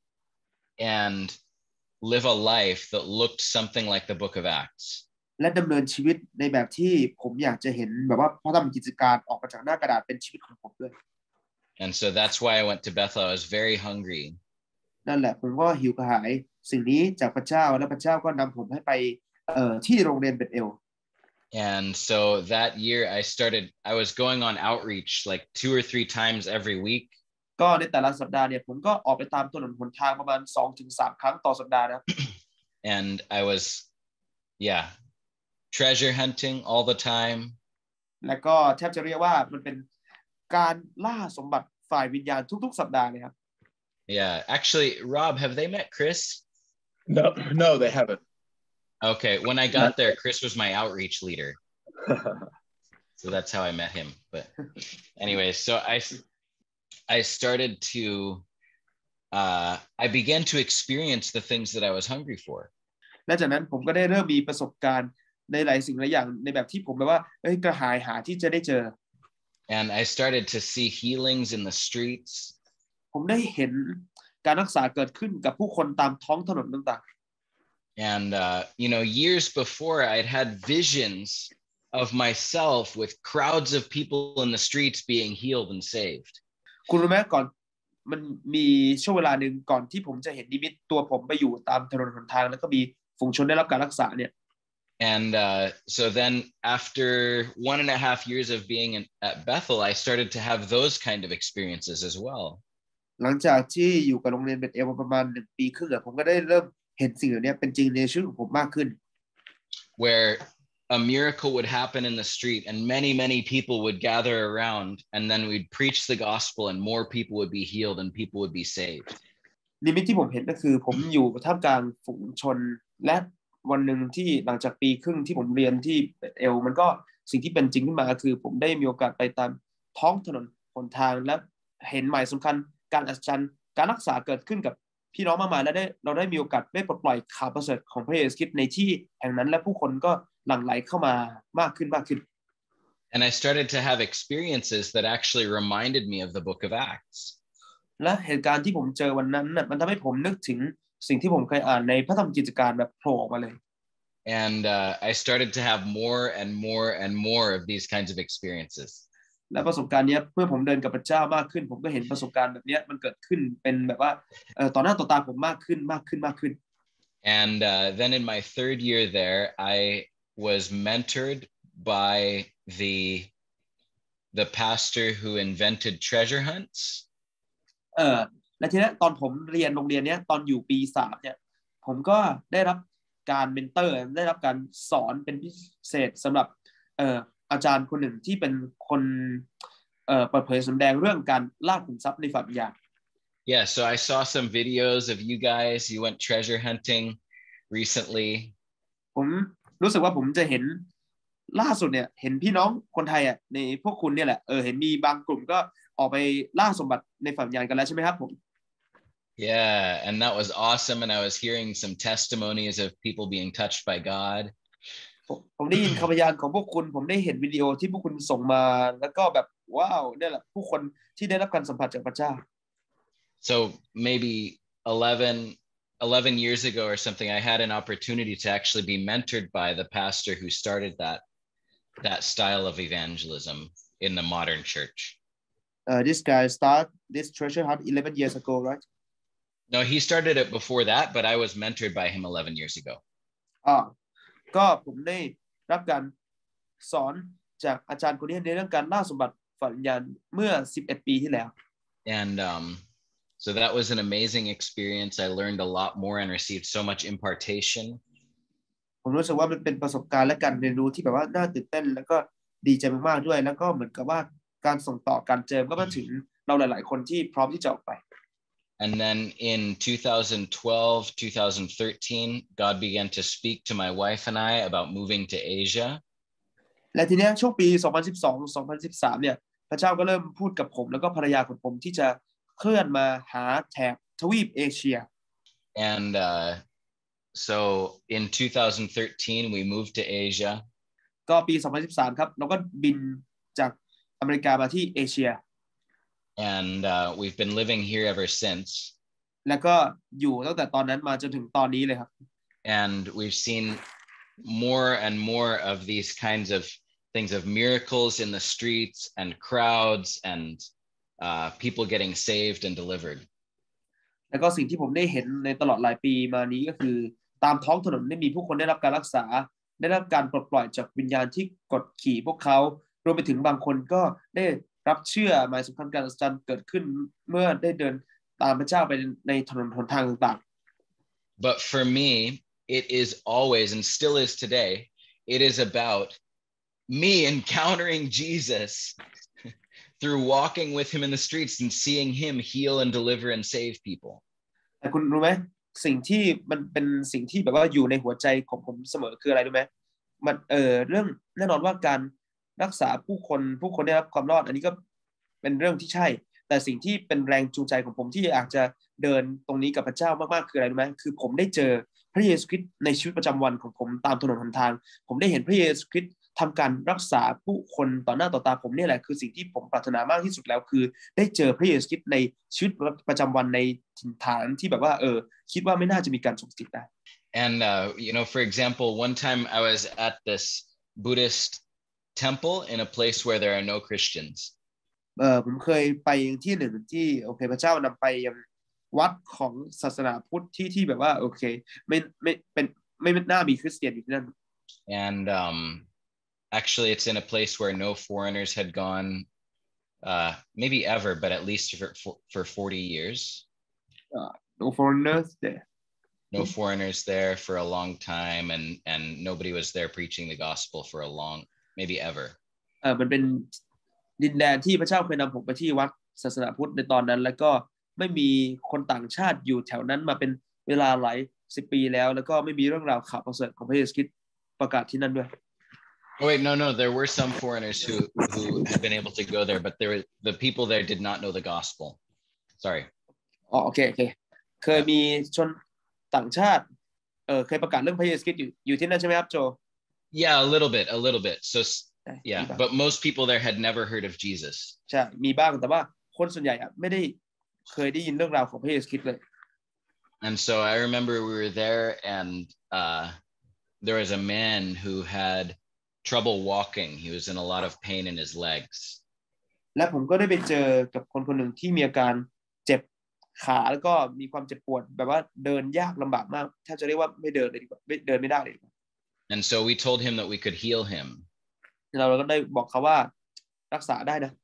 And live a life that looked something like the book of Acts. และดำเนินชีวิตในแบบที่ผมอยากจะเห็นแบบว่าพระธรรมกิจการออกมาจากหน้ากระดาษเป็นชีวิตของผมด้วย And so that's why I went to Bethel. I was very hungry. นั่นแหละผมก็หิวกระหายสิ่งนี้จากพระเจ้าและพระเจ้าก็นำผมให้ไปเอ่อที่โรงเรียนเบ็ดเอล And so that year I started, I was going on outreach like two or three times every week. ก็ในแต่ละสัปดาห์เนี่ยผมก็ออกไปตามถนนหนทางประมาณ สองถึงสาม ครั้งต่อสัปดาห์นะครับ And I was, yeah, treasure hunting all the time. แล้วก็แทบจะเรียกว่ามันเป็นการล่าสมบัติฝ่ายวิญญาณทุกๆสัปดาห์เลยครับ Yeah, actually, Rob, have they met Chris? No, no, they haven't. Okay, when I got there, Chris was my outreach leader. So that's how I met him. But anyway, so I, I started to, uh, I began to experience the things that I was hungry for. และจากนั้นผมก็ได้เริ่มมีประสบการณ์ในหลายสิ่งหลายอย่างในแบบที่ผมแบบว่าเอ้ยกระหายหาที่จะได้เจอ And I started to see healings in the streets. ผมได้เห็นการรักษาเกิดขึ้นกับผู้คนตามท้องถนนต่างๆ And uh, you know, years before, I'd had visions of myself with crowds of people in the streets being healed and saved. คุณรู้ไหมก่อนมันมีช่วงเวลาหนึ่งก่อนที่ผมจะเห็นนิมิตตัวผมไปอยู่ตามถนนหนทางแล้วก็มีฝูงชนได้รับการรักษาเนี่ย And uh, so then after one and a half years of being in, at Bethel, I started to have those kind of experiences as well. หลังจากที่อยู่กับโรงเรียนเบธเอลประมาณหนึ่งปีครึ่งผมก็ได้เริ่มเห็นสิ่งเหล่านี้เป็นจริงในชีวิตของผมมากขึ้น Where a miracle would happen in the street and many, many people would gather around and then we'd preach the gospel and more people would be healed and people would be saved. นิมิตที่ผมเห็นก็คือผมอยู่ท่ามกลางฝูงชนและวันหนึ่งที่หลังจากปีครึ่งที่ผมเรียนที่เบธเอลมันก็สิ่งที่เป็นจริงขึ้นมาคือผมได้มีโอกาสไปตามท้องถนนหนทางและเห็นหมายสำคัญการอัศจรรย์การรักษาเกิดขึ้นกับพี่น้องมากมายและได้เราได้มีโอกาสได้ปลดปล่อยข่าวประเสริฐของพระเยซูคริสต์ในที่แห่งนั้นและผู้คนก็หลั่งไหลเข้ามามากขึ้นมากขึ้น And I started to have experiences that actually reminded me of the book of Acts. และเหตุการณ์ที่ผมเจอวันนั้นน่ะมันทำให้ผมนึกถึงสิ่งที่ผมเคยอ่านในพระธรรมกิจการแบบโผล่ออกมาเลย And uh, I started to have more and more and more of these kinds of experiences. และประสบการณ์นี้เมื่อผมเดินกับพระเจ้ามากขึ้นผมก็เห็นประสบการณ์แบบนี้มันเกิดขึ้นเป็นแบบว่าเอ่อต่อหน้าต่อตาผมมากขึ้นมากขึ้นมากขึ้น And uh, then in my third year there, I was mentored by the the pastor who invented treasure hunts. เออและทีนี้ตอนผมเรียนโรงเรียนเนี้ยตอนอยู่ปีสามเนี่ยผมก็ได้รับการเมนเตอร์ได้รับการสอนเป็นพิเศษสำหรับเอ่ออาจารย์คนหนึ่งที่เป็นคนเอ่อเปิดเผยแสดงเรื่องการล่าขุมทรัพย์ในฝันวิญญาณ Yeah, so I saw some videos of you guys. You went treasure hunting recently. ผมรู้สึกว่าผมจะเห็นล่าสุดเนี่ยเห็นพี่น้องคนไทยอ่ะในพวกคุณเนี่ยแหละเออเห็นมีบางกลุ่มก็ออกไปล่าสมบัติในฝันวิญญาณกันแล้วใช่ไหมครับผม Yeah, and that was awesome. And I was hearing some testimonies of people being touched by God. ผมได้ยินคำพยานของพวกคุณผมได้เห็นวิดีโอที่พวกคุณส่งมาแล้วก็แบบว้าวนี่แหละผู้คนที่ได้รับการสัมผัสจากพระเจ้า So maybe eleven, eleven years ago or something, I had an opportunity to actually be mentored by the pastor who started that that style of evangelism in the modern church. Uh, this guy started this treasure hunt eleven years ago, right? No, he started it before that, but I was mentored by him eleven years ago. อ่าก็ผมได้รับการสอนจากอาจารย์คนนี้ในเรื่องการล่าสมบัติฝันวิญญาณเมื่อสิบเอ็ดปีที่แล้ว And um, so that was an amazing experience. I learned a lot more and received so much impartation. ผมรู้สึกว่ามันเป็นประสบการณ์และการเรียนรู้ที่แบบว่าน่าตื่นเต้นแล้วก็ดีใจมากๆด้วยแล้วก็เหมือนกับว่าการส่งต่อการเจิมก็มาถึงเราหลายๆคนที่พร้อมที่จะออกไป And then in twenty twelve, twenty thirteen, God began to speak to my wife and I about moving to Asia. และทีนี้ช่วงปีสองพันสิบสอง สองพันสิบสามเนี่ยพระเจ้าก็เริ่มพูดกับผมแล้วก็ภรรยาของผมที่จะเคลื่อนมาหาแถบทวีปเอเชีย And uh, so in twenty thirteen, we moved to Asia. ก็ปีสองพันสิบสามครับเราก็บินจากอเมริกามาที่เอเชีย And uh, we've been living here ever since. แล้วก็อยู่ตั้งแต่ตอนนั้นมาจนถึงตอนนี้เลยครับ And we've seen more and more of these kinds of things of miracles in the streets and crowds and uh, people getting saved and delivered. แล้วก็สิ่งที่ผมได้เห็นในตลอดหลายปีมานี้ก็คือตามท้องถนนได้มีผู้คนได้รับการรักษาได้รับการปลดปล่อยจากวิญญาณที่กดขี่พวกเขารวมไปถึงบางคนก็ได้รับเชื่อหมายสำคัญการอัศจรรย์เกิดขึ้นเมื่อได้เดินตามพระเจ้าไปในถนนหนทางต่างๆ But for me, it is always and still is today, it is about me encountering Jesus through walking with him in the streets and seeing him heal and deliver and save people. แต่คุณรู้ไหมสิ่งที่มันเป็นสิ่งที่แบบว่าอยู่ในหัวใจของผมเสมอคืออะไรรู้ไหมมันเออเรื่องแน่นอนว่าการรักษาผู้คนผู้คนได้รับความรอดอันนี้ก็เป็นเรื่องที่ใช่แต่สิ่งที่เป็นแรงจูงใจของผมที่อยากจะเดินตรงนี้กับพระเจ้ามากๆคืออะไรรู้ไหมคือผมได้เจอพระเยซูคริสต์ในชีวิตประจำวันของผมตามถนนหนทางผมได้เห็นพระเยซูคริสต์ทำการรักษาผู้คนต่อหน้าต่อตาผมนี่แหละคือสิ่งที่ผมปรารถนามากที่สุดแล้วคือได้เจอพระเยซูคริสต์ในชีวิตประจำวันในถิ่นฐานที่แบบว่าเออคิดว่าไม่น่าจะมีการส่งสิทธิ์ได้ And uh, you know, for example, one time I was at this Buddhist temple in a place where there are no Christians. เออผมเคยไปที่หนึ่งที่โอเคพระเจ้านำไปยังวัดของศาสนาพุทธที่ที่แบบว่าโอเคไม่ไม่เป็นไม่น่ามีคริสเตียนอยู่ที่นั่น And um, actually, it's in a place where no foreigners had gone, uh, maybe ever, but at least for for, for forty years. Uh, no foreigners there. No foreigners there for a long time, and and nobody was there preaching the gospel for a long, maybe ever. เออมันเป็นดินแดนที่พระเจ้าเคยนำผมไปที่วัดศาสนาพุทธในตอนนั้นแล้วก็ไม่มีคนต่างชาติอยู่แถวนั้นมาเป็นเวลาหลายสิบปีแล้วแล้วก็ไม่มีเรื่องราวข่าวประเสริฐของพระเยซูคริสต์ประกาศที่นั่นด้วย Oh wait, no, no, there were some foreigners who who had been able to go there, but there were the people there did not know the gospel. Sorry. อ๋อโอเคโอเคเคยมีชนต่างชาติเออเคยประกาศเรื่องพระเยซูคริสต์อยู่อยู่ที่นั่นใช่ไหมครับโจ Yeah, a little bit, a little bit. So yeah, but most people there had never heard of Jesus. ใช่มีบ้างแต่ว่าคนส่วนใหญ่อะไม่ได้เคยได้ยินเรื่องราวของพระเยซูคริสต์เลย And so I remember we were there, and uh, there was a man who had trouble walking. He was in a lot of pain in his legs. และผมก็ได้ไปเจอกับคนคนหนึ่งที่มีอาการเจ็บขาแล้วก็มีความเจ็บปวดแบบว่าเดินยากลำบากมากถ้าจะเรียกว่าไม่เดินเลยดีกว่าไม่เดินไม่ได้เลย And so we told him that we could heal him. เราก็ได้บอกเขาว่ารักษาได้นะ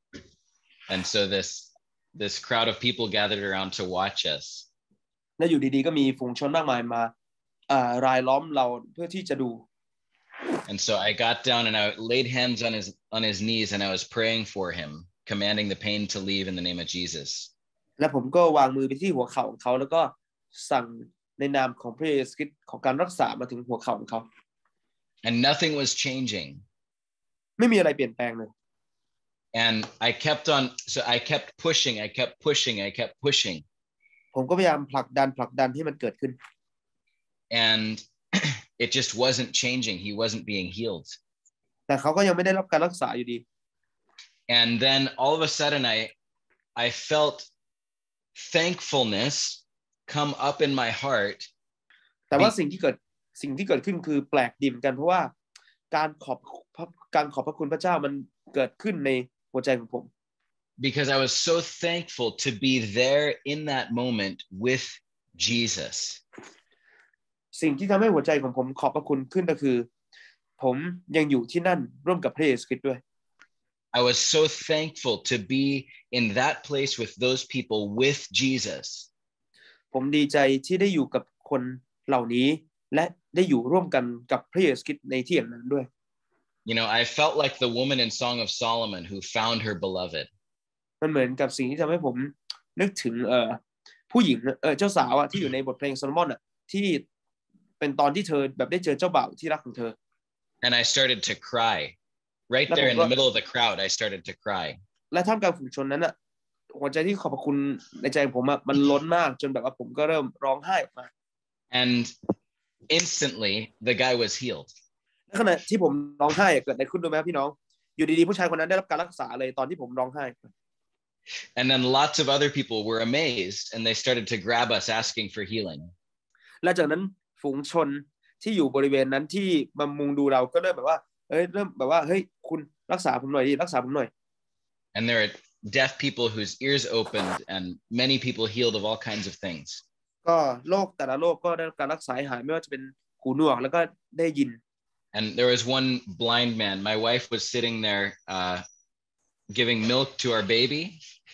And so this this crowd of people gathered around to watch us. และอยู่ดีๆก็มีฝูงชนมากมายมาอ่ารายล้อมเราเพื่อที่จะดู And so I got down and I laid hands on his on his knees and I was praying for him, commanding the pain to leave in the name of Jesus. และผมก็วางมือไปที่หัวเข่าของเขาแล้วก็สั่งในนามของพระเยซูคริสต์ของการรักษามาถึงหัวเข่าของเขา And nothing was changing. ไม่มีอะไรเปลี่ยนแปลงเลย And I kept on, so I kept pushing, I kept pushing, I kept pushing. ผมก็พยายามผลักดันผลักดันให้มันเกิดขึ้น And it just wasn't changing. He wasn't being healed. แต่เขาก็ยังไม่ได้รับการรักษาอยู่ดี And then all of a sudden I I felt thankfulness come up in my heart. แต่ว่าสิ่งที่เกิดสิ่งที่เกิดขึ้นคือแปลกดีเหมือนกันเพราะว่าการขอบการขอบพระคุณพระเจ้ามันเกิดขึ้นในหัวใจของผม Because I was so thankful to be there in that moment with Jesus. สิ่งที่ทำให้หัวใจของผมขอบพระคุณขึ้นก็คือผมยังอยู่ที่นั่นร่วมกับพระเยซูคริสต์ด้วย I was so thankful to be in that place with those people with Jesus. ผมดีใจที่ได้อยู่กับคนเหล่านี้และได้อยู่ร่วมกันกับพระเยซูคริสต์ในที่อย่างนั้นด้วย You know, I felt like the woman in Song of Solomon who found her beloved. มันเหมือนกับสิ่งที่ทำให้ผมนึกถึงเอ่อผู้หญิงเออเจ้าสาวอ่ะที่อยู่ในบทเพลงโซโลมอนอ่ะที่เป็นตอนที่เธอแบบได้เจอเจ้าบ่าวที่รักของเธอ And I started to cry. Right there in the middle of the crowd, I started to cry. และท่ามกลางฝูงชนนั้นอ่ะหัวใจที่ขอบคุณในใจของผมอ่ะมันล้นมากจนแบบว่าผมก็เริ่มร้องไห้ออกมา And instantly the guy was healed. ในขณะที่ผมร้องไห้เกิดอะไรขึ้นรู้ไหมครับพี่น้องอยู่ดีๆผู้ชายคนนั้นได้รับการรักษาเลยตอนที่ผมร้องไห้ And then lots of other people were amazed and they started to grab us asking for healing. และจากนั้นฝูงชนที่อยู่บริเวณนั้นที่มามุงดูเราก็เริ่มแบบว่าเฮ้ยเริ่มแบบว่าเฮ้ยคุณรักษาผมหน่อยดิรักษาผมหน่อย And there are deaf people whose ears opened and many people healed of all kinds of things. ก็โรคแต่ละโรคก็ได้รับการรักษาหายไม่ว่าจะเป็นหูหนวกแล้วก็ได้ยิน And there was one blind man. My wife was sitting there uh, giving milk to our baby,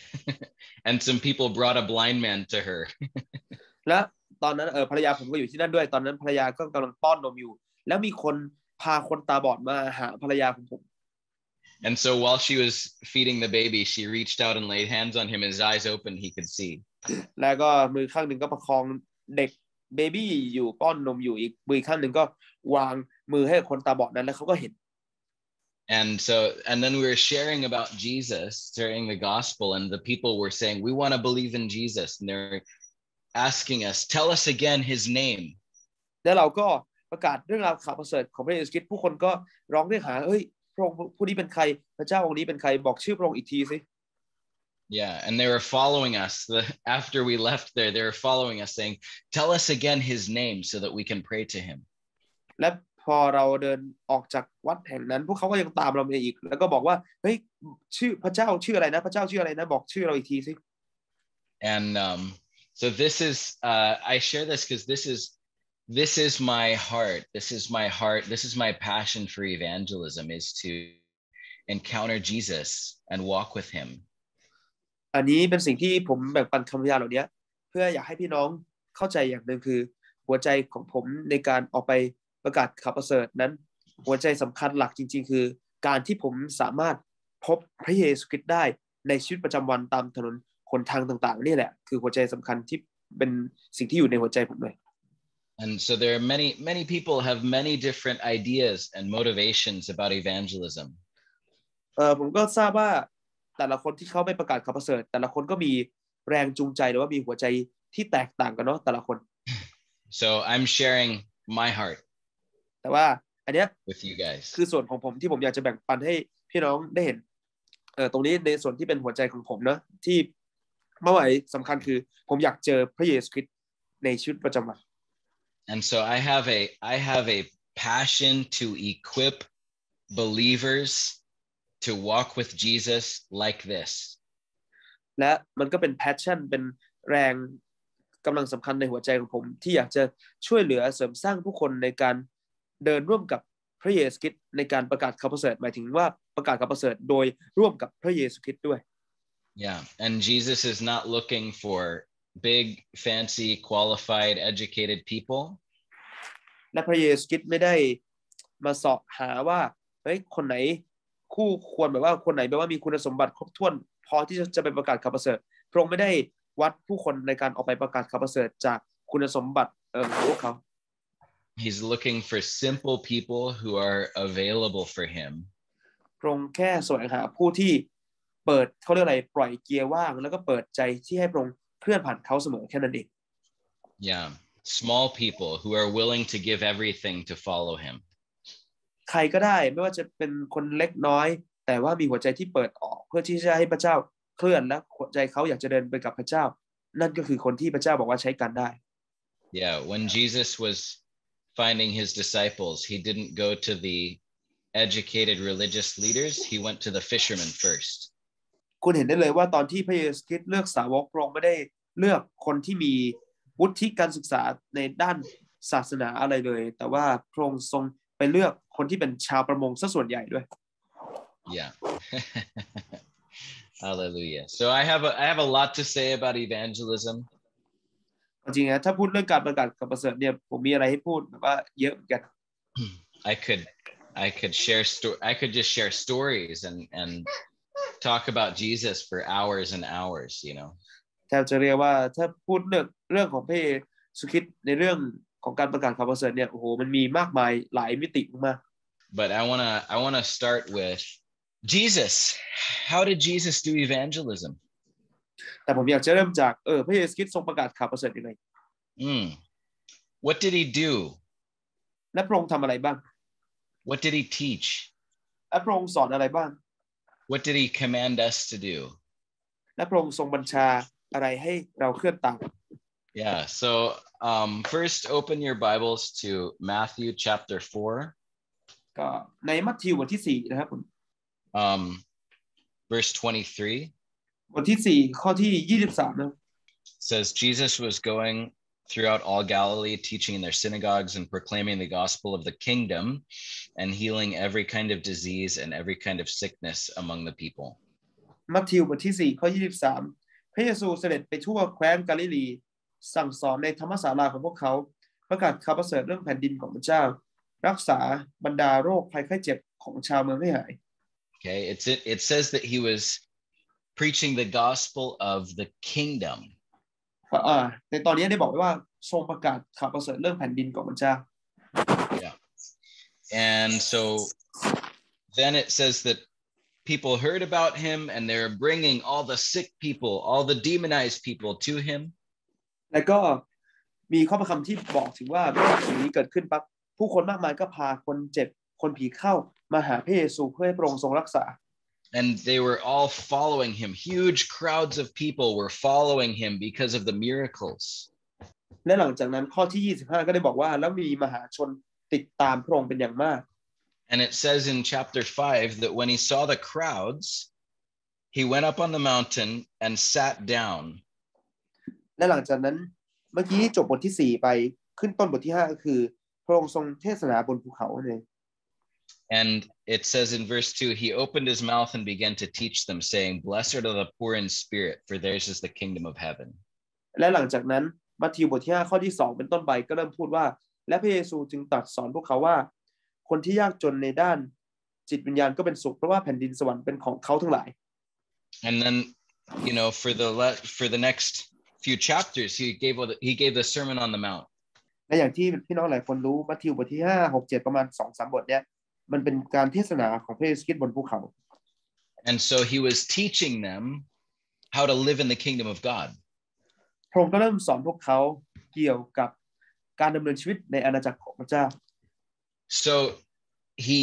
and some people brought a blind man to her. และตอนนั้นเออภรรยาผมก็อยู่ที่นั่นด้วยตอนนั้นภรรยาก็กำลังป้อนนมอยู่แล้วมีคนพาคนตาบอดมาหาภรรยาของผม And so while she was feeding the baby, she reached out and laid hands on him. His eyes open, he could see. แล้วก็มือข้างหนึ่งก็ประคองเด็กเบบี้อยู่ป้อนนมอยู่อีกมือข้างหนึ่งก็วางมือให้คนตาบอดนั้นแล้วเขาก็เห็น And so, and then we were sharing about Jesus, sharing the gospel, and the people were saying, we want to believe in Jesus. And they're asking us, tell us again his name. แล้วเราก็ประกาศเรื่องราวข่าวประเสริฐของพระเยซูคริสต์ผู้คนก็ร้องเรียกหาเฮ้ยพระองค์ผู้นี้เป็นใครพระเจ้าองค์นี้เป็นใครบอกชื่อพระองค์อีกทีสิ Yeah, and they were following us. The, after we left there, they were following us saying, tell us again his name so that we can pray to him. และพอเราเดินออกจากวัดแห่งนั้นพวกเขาก็ยังตามเรามาอีกแล้วก็บอกว่าเฮ้ยชื่อพระเจ้าชื่ออะไรนะพระเจ้าชื่ออะไรนะบอกชื่อเราอีกทีสิ And um, so this is, uh, I share this because this is, this is my heart. This is my heart. This is my passion for evangelism is to encounter Jesus and walk with him. อันนี้เป็นสิ่งที่ผมแบ่งปันคำพยานเหล่านี้เพื่ออยากให้พี่น้องเข้าใจอย่างหนึ่งคือหัวใจของผมในการออกไปประกาศข่าวประเสริฐนั้นหัวใจสำคัญหลักจริงๆคือการที่ผมสามารถพบพระเยซูคริสต์ได้ในชีวิตประจำวันตามถนนหนทางต่างๆนี่แหละคือหัวใจสำคัญที่เป็นสิ่งที่อยู่ในหัวใจผมเลย And so there are many many people have many different ideas and motivations about evangelism. เออผมก็ทราบว่าแต่ละคนที่เขาไปประกาศข่าวประเสริฐแต่ละคนก็มีแรงจูงใจหรือว่ามีหัวใจที่แตกต่างกันเนาะแต่ละคน So I'm sharing my heart แต่ว่าอันเนี้ย with you guys คือส่วนของผมที่ผมอยากจะแบ่งปันให้พี่น้องได้เห็นเออตรงนี้ในส่วนที่เป็นหัวใจของผมเนาะที่เป้าหมายสำคัญคือผมอยากเจอพระเยซูคริสต์ในชีวิตประจำวัน And so I have a I have a passion to equip believers to walk with Jesus like this. และมันก็เป็น passion เป็นแรงกำลังสำคัญในหัวใจของผมที่อยากจะช่วยเหลือเสริมสร้างผู้คนในการเดินร่วมกับพระเยซูคริสต์ในการประกาศข่าวประเสริฐหมายถึงว่าประกาศข่าวประเสริฐโดยร่วมกับพระเยซูคริสต์ด้วย Yeah, and Jesus is not looking for big, fancy, qualified, educated people. และพระเยซูคริสต์ไม่ได้มาเสาะหาว่าเฮ้ยคนไหนคู่ควรแบบว่าคนไหนแบบว่ามีคุณสมบัติครบถ้วนพอที่จะไปประกาศข่าวประเสริฐพระองค์ไม่ได้วัดผู้คนในการออกไปประกาศข่าวประเสริฐจากคุณสมบัติเออของพวกเขา He's looking for simple people who are available for him. พระองค์แค่แสวงหาผู้ที่เปิดเขาเรียกอะไรปล่อยเกียร์ว่างแล้วก็เปิดใจที่ให้พระองค์เคลื่อนผ่านเขาเสมอแค่นั้นเอง Yeah, small people who are willing to give everything to follow him. ใครก็ได้ไม่ว่าจะเป็นคนเล็กน้อยแต่ว่ามีหัวใจที่เปิดออกเพื่อที่จะให้พระเจ้าเคลื่อนและหัวใจเขาอยากจะเดินไปกับพระเจ้านั่นก็คือคนที่พระเจ้าบอกว่าใช้กันได้ Yeah, when Jesus was finding his disciples, he didn't go to the educated religious leaders, he went to the fishermen first. คุณเห็นได้เลยว่าตอนที่พระเยซูคริสต์เลือกสาวกพระองค์ไม่ได้เลือกคนที่มีวุฒิการศึกษาในด้านศาสนาอะไรเลยแต่ว่าพระองค์ทรงไปเลือกคนที่เป็นชาวประมงซะส่วนใหญ่ด้วย Yeah. Hallelujah. So I have a, I have a lot to say about evangelism. จริงๆนะถ้าพูดเรื่องการประกาศข่าวประเสริฐเนี่ยผมมีอะไรให้พูดแบบว่าเยอะเหมือนกัน I could I could share sto- I could just share stories and and talk about Jesus for hours and hours, you know. แทบจะเรียกว่าถ้าพูดเรื่องเรื่องของพระเยซูคริสต์ในเรื่องของการประกาศข่าวประเสริฐเนี่ยโอ้โหมันมีมากมายหลายมิติมาก But I want to I want to start with Jesus. How did Jesus do evangelism? แต่ผมอยากจะเริ่มจากเออพระเยซูคริสต์ทรงประกาศข่าวประเสริฐยังไง Mm. What did he do? และพระองค์ทำอะไรบ้าง What did he teach? และพระองค์สอนอะไรบ้าง What did he command us to do? และพระองค์ทรงบัญชาอะไรให้เราเคลื่อนตาม Yeah, so um, first open your Bibles to Matthew chapter four. ก็ในมัทธิวบทที่สี่นะครับผม Um, verse twenty-three. บทที่สี่ข้อที่ยี่สิบสามนะ Says Jesus was going throughout all Galilee, teaching in their synagogues and proclaiming the gospel of the kingdom and healing every kind of disease and every kind of sickness among the people. มัทธิวบทที่สี่ข้อยี่สิบสามพระเยซูเสด็จไปทั่วแคว้นกาลิลีสั่งสอนในธรรมศาลาของพวกเขาประกาศข่าวประเสริฐเรื่องแผ่นดินของพระเจ้ารักษาบรรดาโรคภัยไข้เจ็บของชาวเมืองให้หาย Okay, it's it, it says that he was preaching the gospel of the kingdom. อ่าในตอนนี้ได้บอกไว้ว่าทรงประกาศข่าวประเสริฐเรื่องแผ่นดินของพระเจ้า Yeah. And so then it says that people heard about him and they're bringing all the sick people, all the demonized people to him. แล้วก็มีข้อประคำที่บอกถึงว่าเมื่อสิ่งนี้เกิดขึ้นปั๊บผู้คนมากมายก็พาคนเจ็บคนผีเข้ามาหาพระเยซูเพื่อให้พระองค์ทรงรักษา And they were all following him. Huge crowds of people were following him because of the miracles. และหลังจากนั้นข้อที่ยี่สิบห้าก็ได้บอกว่าแล้วมีมหาชนติดตามพระองค์เป็นอย่างมาก And it says in chapter five that when he saw the crowds, he went up on the mountain and sat down. และหลังจากนั้นเมื่อกี้จบบทที่สี่ไปขึ้นต้นบทที่ห้าก็คือพระองค์ทรงเทศนาบนภูเขานั่นเอง And it says in verse two, he opened his mouth and began to teach them, saying, Blessed are the poor in spirit, for theirs is the kingdom of heaven. และหลังจากนั้นมัทธิวบทที่ห้าข้อที่สองเป็นต้นไปก็เริ่มพูดว่าและพระเยซูจึงตรัสสอนพวกเขาว่าคนที่ยากจนในด้านจิตวิญญาณก็เป็นสุขเพราะว่าแผ่นดินสวรรค์เป็นของเขาทั้งหลาย And then, you know, for the for the next few chapters, he gave he gave the Sermon on the Mount. และอย่างที่พี่น้องหลายคนรู้มัทธิวบทที่ห้า หก เจ็ดประมาณ สองสาม บทเนี้ยมันเป็นการเทศนาของพระเยซูคริสต์บนภูเขา And so he was teaching them how to live in the kingdom of God. พระองค์ก็เริ่มสอนพวกเขาเกี่ยวกับการดำเนินชีวิตในอาณาจักรของพระเจ้า So he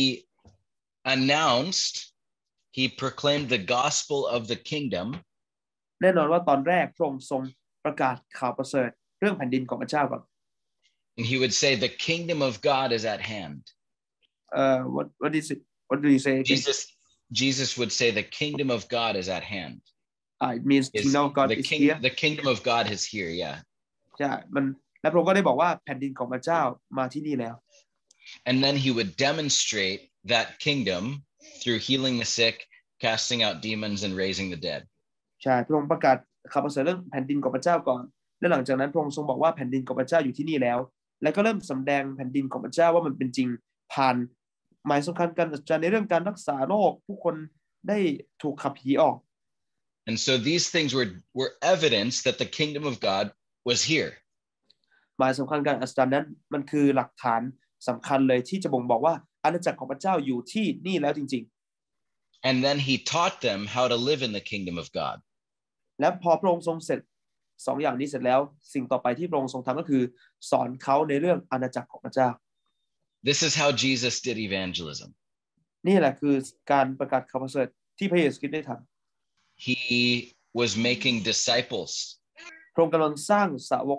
announced, he proclaimed the gospel of the kingdom. แน่นอนว่าตอนแรกพระองค์ทรงประกาศข่าวประเสริฐเรื่องแผ่นดินของพระเจ้าก่อน And he would say, the kingdom of God is at hand. Uh, what what is it? What do you say? Jesus Jesus would say, the kingdom of God is at hand. Uh, it means Is kingdom of God the is king, here. the kingdom of God is here, yeah. ใช่มันและพระองค์ก็ได้บอกว่าแผ่นดินของพระเจ้ามาที่นี่แล้ว And then he would demonstrate that kingdom through healing the sick, casting out demons, and raising the dead. ใช่พระองค์ประกาศข่าวประเสริฐเรื่องแผ่นดินของพระเจ้าก่อนและหลังจากนั้นพระองค์ทรงบอกว่าแผ่นดินของพระเจ้าอยู่ที่นี่แล้วและก็เริ่มสำแดงแผ่นดินของพระเจ้าว่ามันเป็นจริงผ่านหมายสำคัญการจัดการในเรื่องการรักษาโรคผู้คนได้ถูกขับผีออก And so these things were were evidence that the kingdom of God was here. หมายสำคัญการอัศจรรย์นั้นมันคือหลักฐานสำคัญเลยที่จะบ่งบอกว่าอาณาจักรของพระเจ้าอยู่ที่นี่แล้วจริงๆ And then he taught them how to live in the kingdom of God. และพอพระองค์ทรงเสร็จสองอย่างนี้เสร็จแล้วสิ่งต่อไปที่พระองค์ทรงทำก็คือสอนเขาในเรื่องอาณาจักรของพระเจ้า This is how Jesus did evangelism. นี่แหละคือการประกาศข่าวประเสริฐที่พระเยซูคริสต์ได้ทำ He was making disciples. พระองค์กำลังสร้างสาวก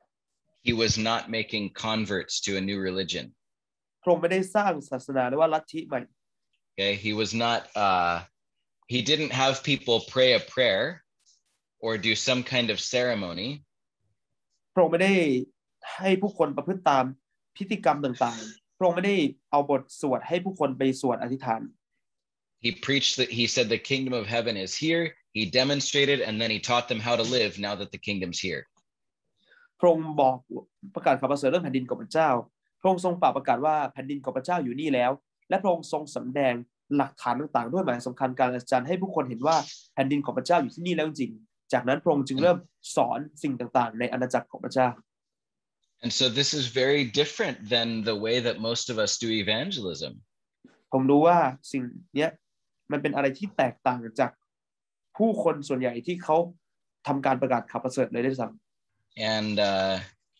He was not making converts to a new religion. พระองค์ไม่ได้สร้างศาสนาหรือว่าลัทธิใหม่ Okay, he was not uh he didn't have people pray a prayer or do some kind of ceremony. พระองค์ไม่ได้ให้ผู้คนประพฤติตามพิธีกรรมต่างๆพระองค์ไม่ได้เอาบทสวดให้ผู้คนไปสวดอธิษฐาน He preached that he said the kingdom of heaven is here. He demonstrated and then he taught them how to live now that the kingdom's here. พระองค์บอกประกาศข่าวประเสริฐเรื่องแผ่นดินของพระเจ้าพระองค์ทรงประกาศว่าแผ่นดินของพระเจ้าอยู่นี่แล้วและพระองค์ทรงสำแดงหลักฐานต่างๆด้วยหมายสำคัญการอัศจรรย์ให้ผู้คนเห็นว่าแผ่นดินของพระเจ้าอยู่ที่นี่แล้วจริงจากนั้นพระองค์จึงเริ่มสอนสิ่งต่างๆในอาณาจักรของพระเจ้า And so this is very different than the way that most of us do evangelism. ผมรู้ว่าสิ่งนี้มันเป็นอะไรที่แตกต่างจากผู้คนส่วนใหญ่ที่เขาทำการประกาศข่าวประเสริฐเลยด้วยซ้ำ And uh,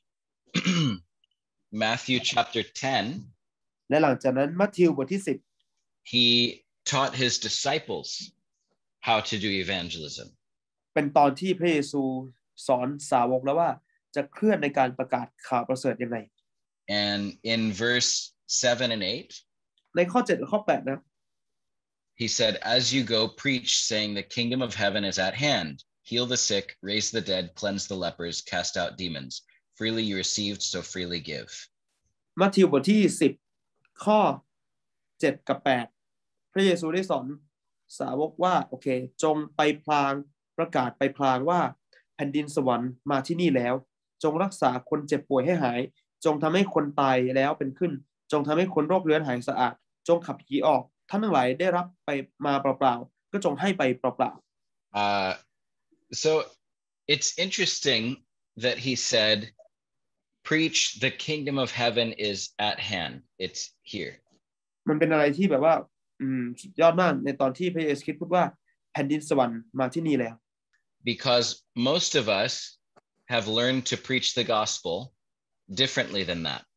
Matthew chapter ten, และหลังจากนั้นมัทธิวบทที่สิบ he taught his disciples how to do evangelism. เป็นตอนที่พระเยซูสอนสาวกแล้วว่าจะเคลื่อนในการประกาศข่าวประเสริฐยังไง And in verse seven and eight, ในข้อเจ็ดและข้อแปดนะ he said, as you go, preach, saying the kingdom of heaven is at hand. Heal the sick, raise the dead, cleanse the lepers, cast out demons. Freely you received, so freely give. มัทธิวบทที่สิบข้อเจ็ดกับแปดพระเยซูได้สอนสาวกว่าโอเคจงไปพลางประกาศไปพลางว่าแผ่นดินสวรรค์มาที่นี่แล้วจงรักษาคนเจ็บป่วยให้หายจงทำให้คนตายแล้วเป็นขึ้นจงทำให้คนโรคเรื้อนหายสะอาดจงขับผีออกท่านทั้งหลายได้รับไปมาเปล่าๆก็จงให้ไปเปล่า Uh, so it's interesting that he said, preach the kingdom of heaven is at hand. It's here. ๆมันเป็นอะไรที่แบบว่าอืมสุดยอดมากในตอนที่พระเยซูคริสต์พูดว่าแผ่นดินสวรรค์มาที่นี่แล้ว Because most of us have learned to preach the gospel differently than that.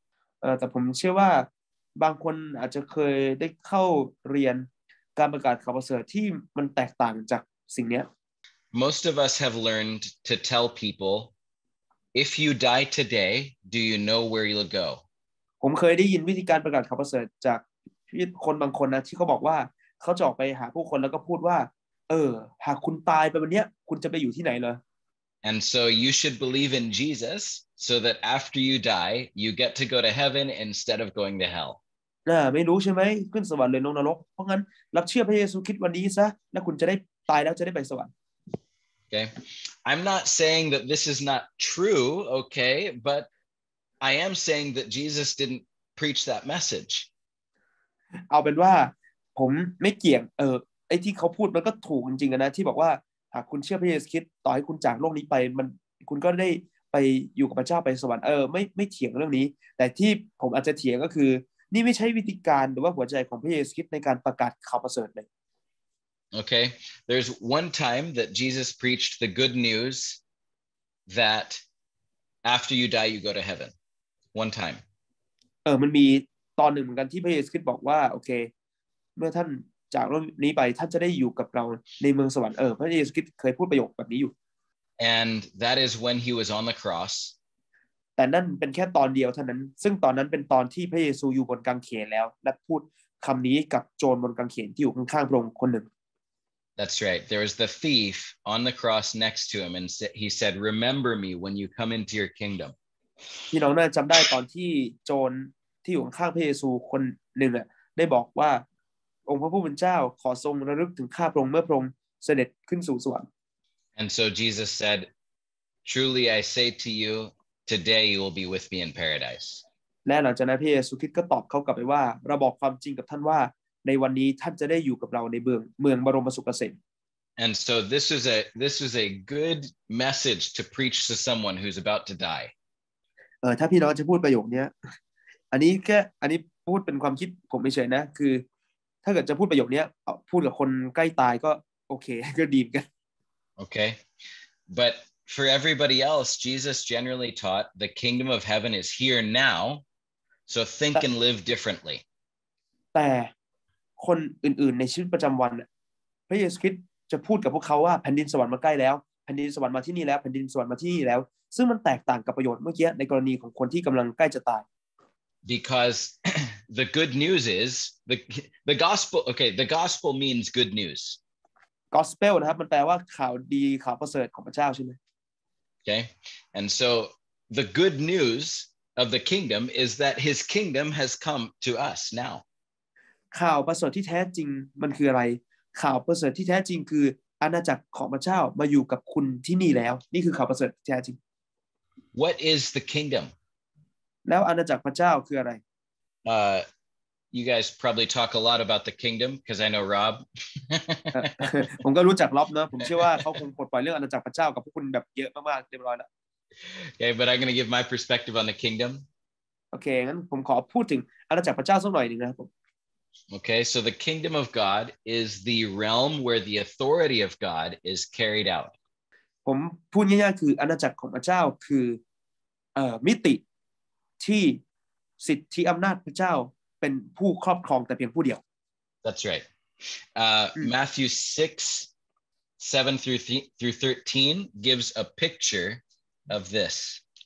เออแต่ผมเชื่อว่าบางคนอาจจะเคยได้เข้าเรียนการประกาศข่าวประเสริฐที่มันแตกต่างจากสิ่งเนี้ย Most of us have learned to tell people, if you die today, do you know where you'll go? ผมเคยได้ยินวิธีการประกาศข่าวประเสริฐจากคนบางคนนะที่เขาบอกว่าเขาจะออกไปหาผู้คนแล้วก็พูดว่าเออหากคุณตายไปวันเนี้ยคุณจะไปอยู่ที่ไหนเหรอ And so you should believe in Jesus so that after you die, you get to go to heaven instead of going to hell. น่าไม่รู้ใช่ไหมขึ้นสวรรค์เลยลงนรกเพราะงั้นรับเชื่อพระเยซูคริสต์วันนี้ซะแล้วคุณจะได้ตายแล้วจะได้ไปสวรรค์ Okay, I'm not saying that this is not true, okay, but I am saying that Jesus didn't preach that message. เอาเป็นว่าผมไม่เกี่ยงเออไอ้ที่เขาพูดมันก็ถูกจริงๆนะที่บอกว่าหากคุณเชื่อพระเยซูคริสต์ต่อให้คุณจากโลกนี้ไปมันคุณก็ได้ไปอยู่กับพระเจ้าไปสวรรค์เออไม่ไม่เถียงเรื่องนี้แต่ที่ผมอาจจะเถียงก็คือนี่ไม่ใช่วิธีการหรือว่าหัวใจของพระเยซูคริสต์ในการประกาศข่าวประเสริฐเลย Okay, there's one time that Jesus preached the good news that after you die, you go to heaven. One time. เออมันมีตอนหนึ่งเหมือนกันที่พระเยซูคริสต์บอกว่าโอเคเมื่อท่านจากโลกนี้ไปท่านจะได้อยู่กับเราในเมืองสวรรค์เออพระเยซูคริสต์เคยพูดประโยคแบบนี้อยู่ And that is when he was on the cross. แต่นั่นเป็นแค่ตอนเดียวเท่านั้นซึ่งตอนนั้นเป็นตอนที่พระเยซูอยู่บนกางเขนแล้วและพูดคำนี้กับโจรบนกางเขนที่อยู่ข้างๆพระองค์คนหนึ่ง That's right. There was the thief on the cross next to him, and he said, "Remember me when you come into your kingdom." พี่น้องน่าจำได้ตอนที่โจรที่อยู่ข้างพระเยซูคนหนึ่งอ่ะได้บอกว่าองค์พระผู้เป็นเจ้าขอทรงระลึกถึงข้าพระองค์เมื่อพระองค์เสด็จขึ้นสู่สวรรค์ And so Jesus said, "Truly I say to you, today you will be with me in paradise." และหลังจากนั้นพระเยซูคริสต์ก็ตอบเขากลับไปว่าเราบอกความจริงกับท่านว่าในวันนี้ท่านจะได้อยู่กับเราในเมืองเมืองบรมสุขเกษม And so this is a this is a good message to preach to someone who's about to die. เออถ้าพี่น้องจะพูดประโยคนี้อันนี้แค่อันนี้พูดเป็นความคิดผมเฉยๆนะคือถ้าเกิดจะพูดประโยคนี้พูดกับคนใกล้ตายก็โอเคก็ดีกัน Okay, but for everybody else, Jesus generally taught the kingdom of heaven is here now, so think and live differently. แต่คนอื่นๆในชีวิตประจำวันพระเยซูคริสต์จะพูดกับพวกเขาว่าแผ่นดินสวรรค์มาใกล้แล้วแผ่นดินสวรรค์มาที่นี่แล้วแผ่นดินสวรรค์มาที่นี่แล้วซึ่งมันแตกต่างกับประโยชน์เมื่อกี้ในกรณีของคนที่กำลังใกล้จะตาย Because the good news is the the gospel. Okay, the gospel means good news. gospel นะครับมันแปลว่าข่าวดีข่าวประเสริฐของพระเจ้าใช่ไหม Okay, and so the good news of the kingdom is that his kingdom has come to us now. ข่าวประเสริฐที่แท้จริงมันคืออะไรข่าวประเสริฐที่แท้จริงคืออาณาจักรของพระเจ้ามาอยู่กับคุณที่นี่แล้วนี่คือข่าวประเสริฐที่แท้จริง What is the kingdom? แล้วอาณาจักรพระเจ้าคืออะไร Uh, you guys probably talk a lot about the kingdom because I know Rob. ผมก็รู้จักล็อบเนอะผมเชื่อว่าเขาคงปลดปล่อยเรื่องอาณาจักรพระเจ้ากับพวกคุณแบบเยอะมากๆเรียบร้อยแล้ว Okay, but I'm going to give my perspective on the kingdom. โอเคงั้นผมขอพูดถึงอาณาจักรพระเจ้าสักหน่อยหนึ่งนะครับผม Okay, so the kingdom of God is the realm where the authority of God is carried out. ผมพูดง่ายๆคืออาณาจักรของพระเจ้าคือเอ่อมิติที่สิทธิอำนาจพระเจ้าเป็นผู้ครอบครองแต่เพียงผู้เดียว That's right. Uh, Mm. Matthew six, seven through th- through thirteen gives a picture of this.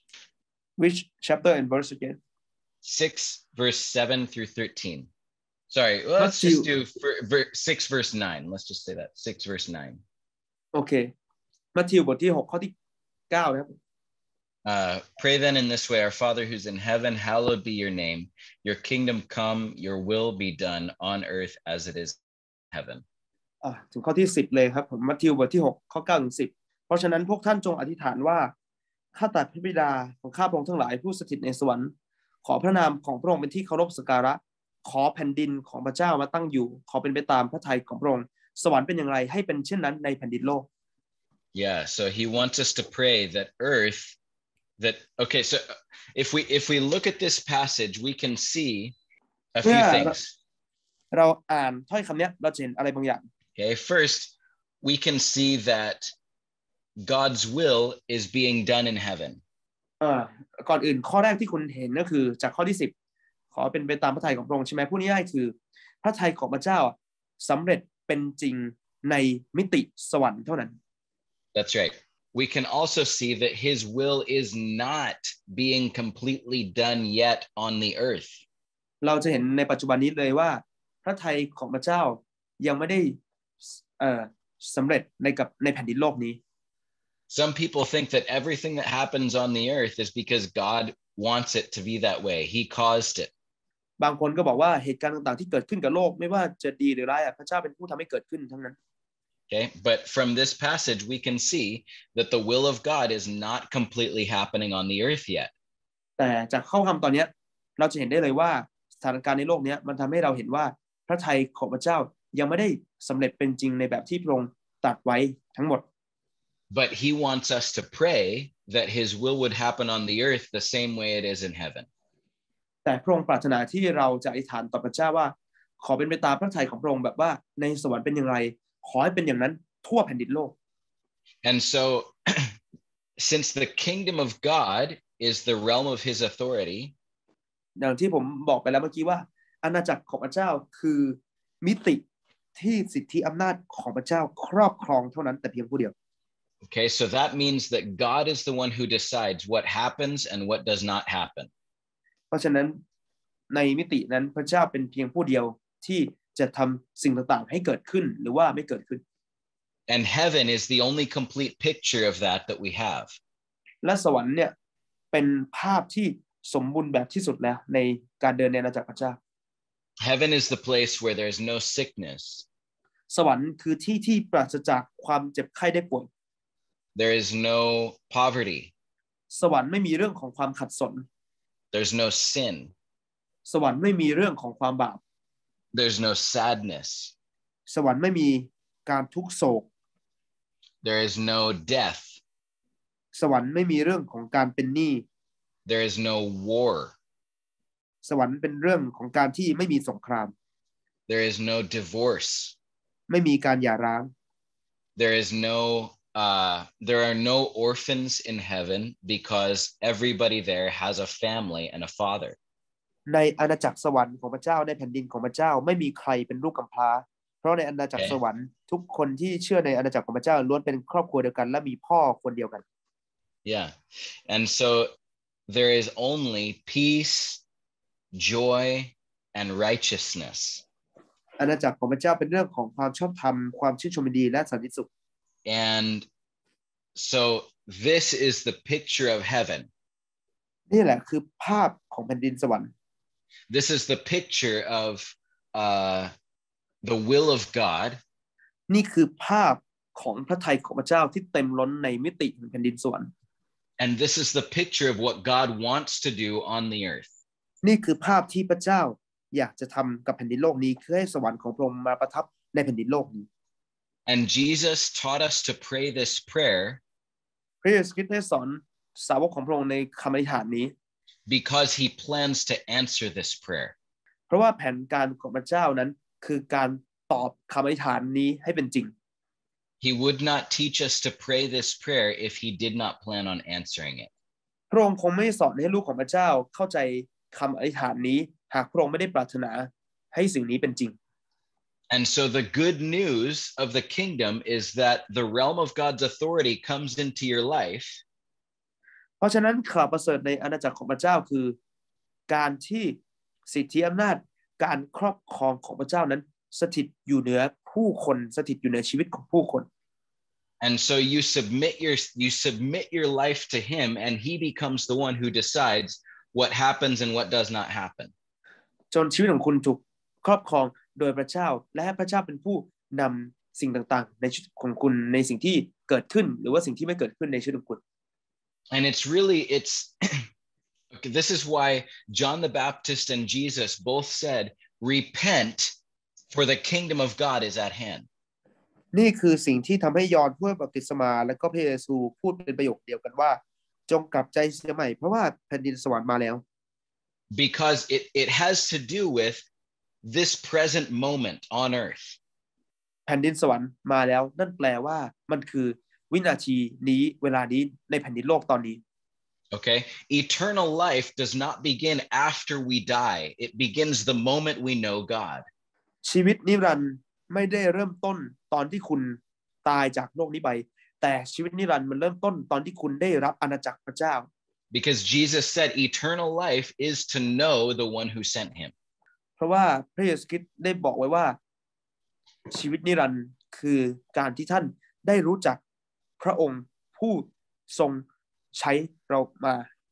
which chapter and verse again Six verse seven through thirteen. Sorry, well, let's Matthew. just do ver- ver- six verse nine. Let's just say that six verse nine. โอเคมัทธิวบทที่หกข้อที่เก้านะครับ Uh, pray then in this way, our Father who's in heaven, hallowed be your name. Your kingdom come, your will be done on earth as it is in heaven. อ่ะถึงข้อที่สิบเลยครับผมมัทธิวบทที่หกข้อเก้าถึงสิบเพราะฉะนั้นพวกท่านจงอธิษฐานว่าข้าแต่พระบิดาของข้าพระองค์ทั้งหลายผู้สถิตในสวรรค์ขอพระนามของพระองค์เป็นที่เคารพสักการะขอแผ่นดินของพระเจ้ามาตั้งอยู่ขอเป็นไปตามพระทัยของพระองค์สวรรค์เป็นอย่างไรให้เป็นเช่นนั้นในแผ่นดินโลก Yeah, so he wants us to pray that earth that okay, so if we if we look at this passage, we can see a few Yeah. things. เราอ่านถ้อยคำนี้เราจะเห็นอะไรบางอย่าง Okay, first we can see that God's will is being done in heaven. อ่าก่อนอื่นข้อแรกที่คุณเห็นก็คือจากข้อที่สิบขอเป็นไปตามพระทัยของพระองค์ใช่ไหมพูดง่ายๆคือพระทัยของพระเจ้าสำเร็จเป็นจริงในมิติสวรรค์เท่านั้น That's right. We can also see that his will is not being completely done yet on the earth. เราจะเห็นในปัจจุบันนี้เลยว่าพระทัยของพระเจ้ายังไม่ได้เอ่อสำเร็จในกับในแผ่นดินโลกนี้ Some people think that everything that happens on the earth is because God wants it to be that way. He caused it. บางคนก็บอกว่าเหตุการณ์ต่างๆที่เกิดขึ้นกับโลกไม่ว่าจะดีหรือร้ายพระเจ้าเป็นผู้ทำให้เกิดขึ้นทั้งนั้น Okay, but from this passage we can see that the will of God is not completely happening on the earth yet. แต่จากข้อความตอนนี้เราจะเห็นได้เลยว่าสถานการณ์ในโลกนี้มันทำให้เราเห็นว่าพระทัยของพระเจ้ายังไม่ได้สำเร็จเป็นจริงในแบบที่พระองค์ตรัสไว้ทั้งหมด But he wants us to pray that his will would happen on the earth the same way it is in heaven. แต่พระองค์ปรารถนาที่เราจะอธิษฐานต่อพระเจ้าว่าขอเป็นไปตามพระทัยของพระองค์แบบว่าในสวรรค์เป็นอย่างไรขอให้เป็นอย่างนั้นทั่วแผ่นดินโลก And so since the kingdom of God is the realm of his authority, อย่างที่ผมบอกไปแล้วเมื่อกี้ว่าอาณาจักรของพระเจ้าคือมิติที่สิทธิอำนาจของพระเจ้าครอบครองเท่านั้นแต่เพียงผู้เดียว okay, so that means that God is the one who decides what happens and what does not happen. เพราะฉะนั้นในมิตินั้นพระเจ้าเป็นเพียงผู้เดียวที่จะทำสิ่งต่างๆให้เกิดขึ้นหรือว่าไม่เกิดขึ้น And heaven is the only complete picture of that that we have. และสวรรค์เนี่ยเป็นภาพที่สมบูรณ์แบบที่สุดแล้วในการเดินในอาณาจักรพระเจ้า Heaven is the place where there is no sickness. สวรรค์คือที่ที่ปราศจากความเจ็บไข้ได้ป่วย There is no poverty. สวรรค์ไม่มีเรื่องของความขัดสน There's no sin. สวรรค์ไม่มีเรื่องของความบาป There's no sadness. สวรรค์ไม่มีการทุกโศก There is no death. สวรรค์ไม่มีเรื่องของการเป็นหนี้ There is no war. สวรรค์เป็นเรื่องของการที่ไม่มีสงคราม There is no divorce. ไม่มีการหย่าร้าง There is no uh there are no orphans in heaven because everybody there has a family and a father. ในอาณาจักรสวรรค์ของพระเจ้าในแผ่นดินของพระเจ้าไม่มีใครเป็นลูกกำพร้าเพราะในอาณาจักรสวรรค์ทุกคนที่เชื่อในอาณาจักรของพระเจ้าล้วนเป็นครอบครัวเดียวกันและมีพ่อคนเดียวกัน Yeah. And so there is only peace, joy, and righteousness. อาณาจักรของพระเจ้าเป็นเรื่องของความชอบธรรมความชื่นชมยินดีและสันติสุข And so this is the picture of heaven. นี่แหละคือภาพของแผ่นดินสวรรค์ This is the picture of uh, the will of God. นี่คือภาพของพระทัยของพระเจ้าที่เต็มล้นในมิติของแผ่นดินสวรรค์ And this is the picture of what God wants to do on the earth. นี่คือภาพที่พระเจ้าอยากจะทำกับแผ่นดินโลกนี้คือให้สวรรค์ของพระองค์มาประทับในแผ่นดินโลกนี้ And Jesus taught us to pray this prayer พระเยซูคริสต์ได้สอนสาวกของพระองค์ในคำอธิษฐานนี้ because he plans to answer this prayer. เพราะว่าแผนการของพระเจ้านั้นคือการตอบคำอธิษฐานนี้ให้เป็นจริง He would not teach us to pray this prayer if he did not plan on answering it. พระองค์คงไม่สอนให้ลูกของพระเจ้าเข้าใจคำอธิษฐานนี้หากพระองค์ไม่ได้ปรารถนาให้สิ่งนี้เป็นจริง And so the good news of the kingdom is that the realm of God's authority comes into your life. เพราะฉะนั้นข่าวประเสริฐในอาณาจักรของพระเจ้าคือการที่สิทธิอำนาจการครอบครองของพระเจ้านั้นสถิตอยู่เหนือผู้คนสถิตอยู่เหนือชีวิตของผู้คน And so you submit your you submit your life to him and he becomes the one who decides what happens and what does not happen. จนชีวิตของคุณถูกครอบครองโดยพระเจ้าและให้พระเจ้าเป็นผู้นำสิ่งต่างๆในชีวิตของคุณในสิ่งที่เกิดขึ้นหรือว่าสิ่งที่ไม่เกิดขึ้นในชีวิตของคุณ And it's really it's okay, this is why John the Baptist and Jesus both said, repent for the kingdom of God is at hand. นี่คือสิ่งที่ทำให้ยอห์นผู้บัพติศมาและก็พระเยซูพูดเป็นประโยคเดียวกันว่าจงกลับใจเสียใหม่เพราะว่าแผ่นดินสวรรค์มาแล้ว Because it it has to do with this present moment on earth. แผ่นดินสวรรค์มาแล้วนั่นแปลว่ามันคือวินาทีนี้เวลานี้ในแผ่นดินโลกตอนนี้ Okay, eternal life does not begin after we die. It begins the moment we know God. ชีวิตนิรันดร์ไม่ได้เริ่มต้นตอนที่คุณตายจากโลกนี้ไปแต่ชีวิตนิรันดร์มันเริ่มต้นตอนที่คุณได้รับอาณาจักรพระเจ้า Because Jesus said eternal life is to know the one who sent him. เพราะว่าพระเยซูคริสต์ได้บอกไว้ว่าชีวิตนิรันดร์คือการที่ท่านได้รู้จักพระองค์ผู้ทรงใช้เรามา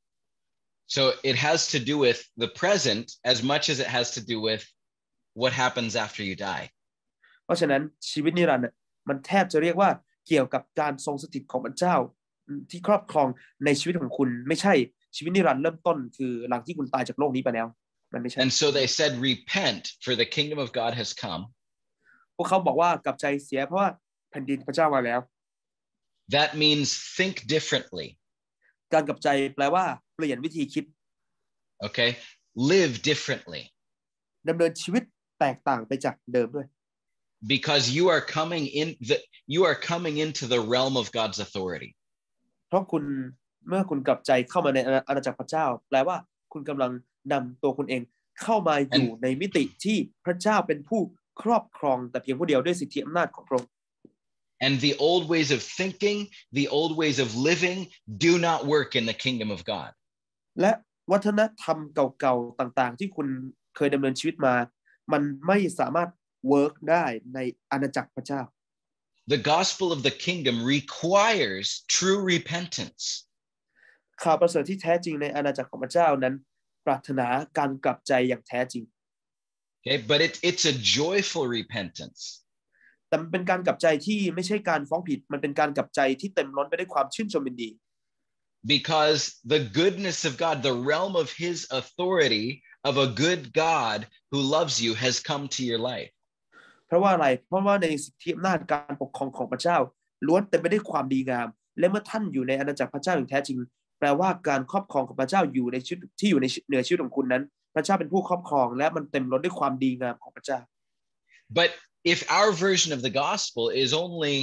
So it has to do with the present as much as it has to do with what happens after you die. เพราะฉะนั้นชีวิตนิรันดร์มันแทบจะเรียกว่าเกี่ยวกับการทรงสถิตของพระเจ้าที่ครอบครองในชีวิตของคุณไม่ใช่ชีวิตนิรันดร์เริ่มต้นคือหลังที่คุณตายจากโลกนี้ไปแล้วมันไม่ใช่ And so they said, repent, for the kingdom of God has come. พวกเขาบอกว่ากลับใจเสียเพราะว่าแผ่นดินพระเจ้ามาแล้ว That means think differently. การกลับใจแปลว่าเปลี่ยนวิธีคิด Okay, live differently. ดำเนินชีวิตแตกต่างไปจากเดิมด้วย Because you are coming in the you are coming into the realm of God's authority. เพราะคุณเมื่อคุณกลับใจเข้ามาในอาณาจักรพระเจ้าแปลว่าคุณกำลังนำตัวคุณเองเข้ามาอยู่ในมิติที่พระเจ้าเป็นผู้ครอบครองแต่เพียงผู้เดียวด้วยสิทธิอำนาจของพระองค์ And the old ways of thinking, the old ways of living do not work in the kingdom of God. และวัฒนธรรมเก่าๆต่างๆที่คุณเคยดำเนินชีวิตมามันไม่สามารถเวิร์กได้ในอาณาจักรพระเจ้า The gospel of the kingdom requires true repentance. ข่าวประเสริฐที่แท้จริงในอาณาจักรของพระเจ้านั้นปรารถนาการกลับใจอย่างแท้จริง Okay, but it, it's a joyful repentance. แต่มันเป็นการกลับใจที่ไม่ใช่การฟ้องผิดมันเป็นการกลับใจที่เต็มล้นไปด้วยความชื่นชมยินดี Because the goodness of God, the realm of his authority of a good God who loves you has come to your life. เพราะว่าอะไรเพราะว่าในสิทธิอำนาจการปกครองของพระเจ้าล้วนเต็มไปด้วยความดีงามและเมื่อท่านอยู่ในอาณาจักรพระเจ้าอย่างแท้จริงแปลว่าการครอบครองของพระเจ้าอยู่ในชีวิตที่อยู่ในเหนือชีวิตของคุณนั้นพระเจ้าเป็นผู้ครอบครองและมันเต็มล้นด้วยความดีงามของพระเจ้า But if our version of the gospel is only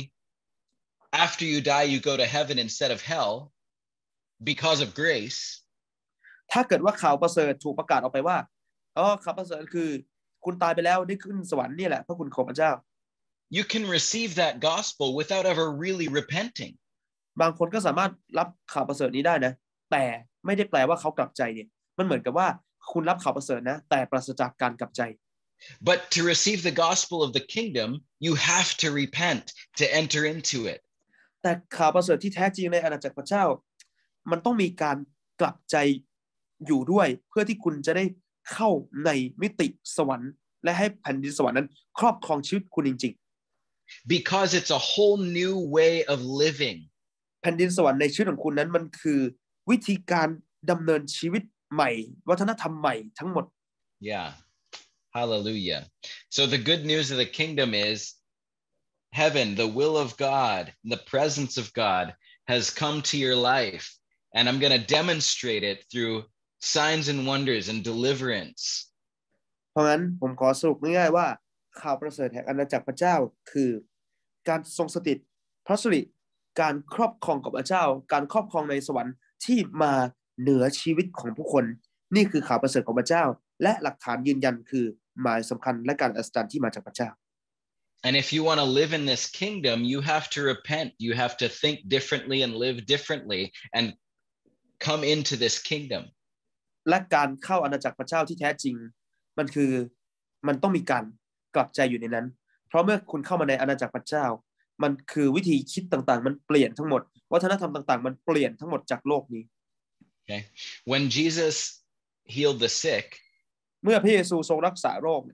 after you die you go to heaven instead of hell because of grace, ถ้าเกิดว่าข่าวประเสริฐถูกประกาศออกไปว่าอ๋อข่าวประเสริฐคือคุณตายไปแล้วได้ขึ้นสวรรค์นี่แหละเพราะคุณของพระเจ้า you can receive that gospel without ever really repenting. บางคนก็สามารถรับข่าวประเสริฐนี้ได้นะแต่ไม่ได้แปลว่าเขากลับใจเนี่ยมันเหมือนกับว่าคุณรับข่าวประเสริฐนะแต่ปราศจากการกลับใจ But to receive the gospel of the kingdom you have to repent to enter into it. แต่ข่าวประเสริฐที่แท้จริงในอาณาจักรพระเจ้ามันต้องมีการกลับใจอยู่ด้วยเพื่อที่คุณจะได้เข้าในมิติสวรรค์และให้แผ่นดินสวรรค์นั้นครอบครองชีวิตคุณจริงๆ Because it's a whole new way of living. แผ่นดินสวรรค์ในชีวิตของคุณนั้นมันคือวิธีการดำเนินชีวิตใหม่วัฒนธรรมใหม่ทั้งหมด Yeah. Hallelujah. So the good news of the kingdom is heaven, the will of God, the presence of God has come to your life. And I'm going to demonstrate it through signs and wonders and deliverance. เพราะงั้นผมขอสรุปง่ายๆว่าข่าวประเสริฐแห่งอาณาจักรพระเจ้าคือการทรงสถิตพระสิริการครอบครองกับพระเจ้าการครอบครองในสวรรค์ที่มาเหนือชีวิตของผู้คนนี่คือข่าวประเสริฐของพระเจ้าและหลักฐานยืนยันคือหมายสำคัญและการอัศจรรย์ที่มาจากพระเจ้า And if you want to live in this kingdom, you have to repent. You have to think differently and live differently and come into this kingdom. และการเข้าอาณาจักรพระเจ้าที่แท้จริงมันคือมันต้องมีการกลับใจอยู่ในนั้นเพราะเมื่อคุณเข้ามาในอาณาจักรพระเจ้ามันคือวิธีคิดต่างๆมันเปลี่ยนทั้งหมดวัฒนธรรมต่างๆมันเปลี่ยนทั้งหมดจากโลกนี้ Okay. When Jesus healed the sick, เมื่อพระเยซูทรงรักษาโรค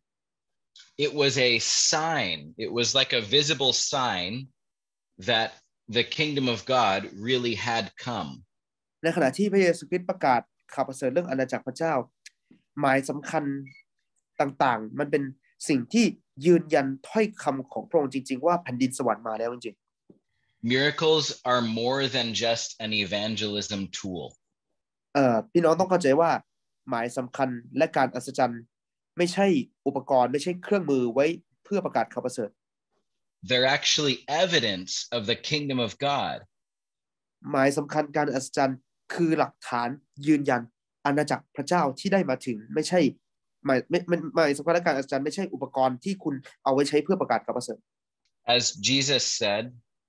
it was a sign. It was like a visible sign that the kingdom of God really had come. ในขณะที่พระเยซูคริสต์ประกาศข่าวประเสริฐเรื่องอาณาจักรพระเจ้าหมายสำคัญต่างๆมันเป็นสิ่งที่ยืนยันถ้อยคำของพระองค์จริงๆว่าแผ่นดินสวรรค์มาแล้วจริงๆ Miracles are more than just an evangelism tool. เอ่อพี่น้องต้องเข้าใจว่าหมายสำคัญและการอัศจรรย์ไม่ใช่อุปกรณ์ไม่ใช่เครื่องมือไว้เพื่อประกาศข่าวประเสริฐ They're actually evidence of the kingdom of God. หมายสำคัญการอัศจรรย์คือหลักฐานยืนยันอาณาจักรพระเจ้าที่ได้มาถึงไม่ใช่หมายไม่ไม่หมายสำคัญและการอาจารย์ไม่ใช่อุปกรณ์ที่คุณเอาไว้ใช้เพื่อประกาศข่าวประเสริฐ As Jesus said,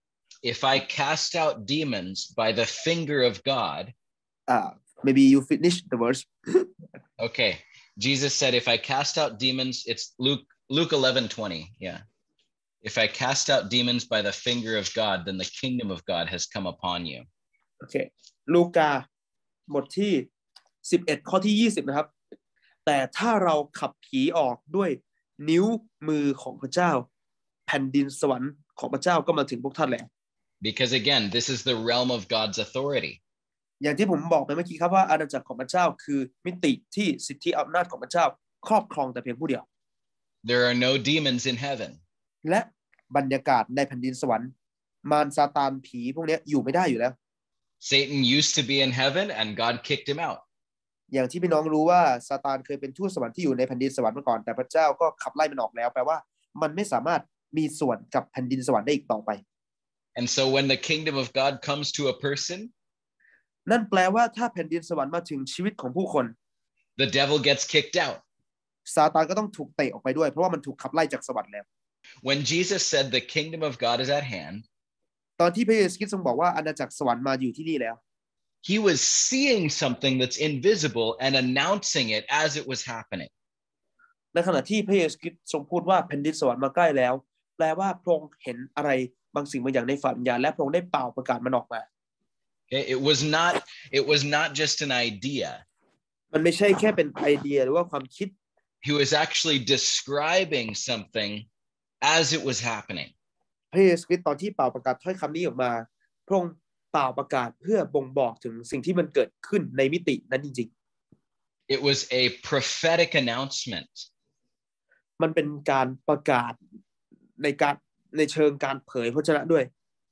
if I cast out demons by the finger of God, uh, maybe you finish the verse. Okay, Jesus said, if I cast out demons, it's Luke Luke eleven twenty. Yeah. If I cast out demons by the finger of God, then the kingdom of God has come upon you. Okay. ลูกาบทที่สิบเอ็ดข้อที่ยี่สิบนะครับแต่ถ้าเราขับผีออกด้วยนิ้วมือของพระเจ้าแผ่นดินสวรรค์ของพระเจ้าก็มาถึงพวกท่านแล้ว Because again, this is the realm of God's authority. อย่างที่ผมบอกไปเมื่อกี้ครับว่าอาณาจักรของพระเจ้าคือมิติที่สิทธิอำนาจของพระเจ้าครอบครองแต่เพียงผู้เดียว There are no demons in heaven. และบรรยากาศในแผ่นดินสวรรค์มารซาตานผีพวกนี้อยู่ไม่ได้อยู่แล้ว Satan used to be in heaven and God kicked him out. อย่างที่พี่น้องรู้ว่าซาตานเคยเป็นทูตสวรรค์ที่อยู่ในแผ่นดินสวรรค์มาก่อนแต่พระเจ้าก็ขับไล่มันออกแล้วแปลว่ามันไม่สามารถมีส่วนกับแผ่นดินสวรรค์ได้อีกต่อไป And so when the kingdom of God comes to a person, นั่นแปลว่าถ้าแผ่นดินสวรรค์มาถึงชีวิตของผู้คน the devil gets kicked out. ซาตานก็ต้องถูกเตะออกไปด้วยเพราะว่ามันถูกขับไล่จากสวรรค์แล้ว When Jesus said the kingdom of God is at hand, ตอนที่พระเยซูคริสต์ทรงบอกว่าอาณาจักรสวรรค์มาอยู่ที่นี่แล้ว he was seeing something that's invisible and announcing it as it was happening. ในขณะที่พระเยซูคริสต์ทรงพูดว่าแผ่นดินสวรรค์มาใกล้แล้วแปลว่าพระองค์เห็นอะไรบางสิ่งบางอย่างในฝันญาณและพระองค์ได้เป่าประกาศมันออกมา Okay? It was not, it was not just an idea. มันไม่ใช่แค่เป็นไอเดียหรือว่าความคิด He was actually describing something as it was happening. พระเยซูคริสต์ตอนที่เป่าประกาศถ้อยคำนี้ออกมาพระองค์เป่าประกาศเพื่อบ่งบอกถึงสิ่งที่มันเกิดขึ้นในมิตินั้นจริงๆ It was a prophetic announcement. มันเป็นการประกาศในการในเชิงการเผยพระชนะด้วย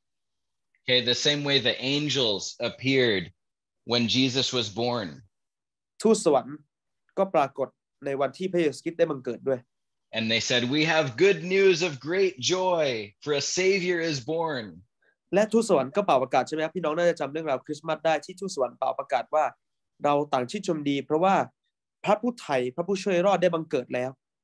Okay, the same way the angels appeared when Jesus was born. ทูตสวรรค์ก็ปรากฏในวันที่พระเยซูคริสต์ได้บังเกิดด้วย And they said, we have good news of great joy, for a savior is born. และทูตสวรรค์ก็เป่าประกาศใช่ไหมครับพี่น้องน่าจะจำเรื่องราวคริสต์มาสได้ที่ทูตสวรรค์เป่าประกาศว่าเราต่างชื่นชมดีเพราะว่าพระผู้ไถ่พระผู้ช่วยรอดได้บังเกิดแล้ว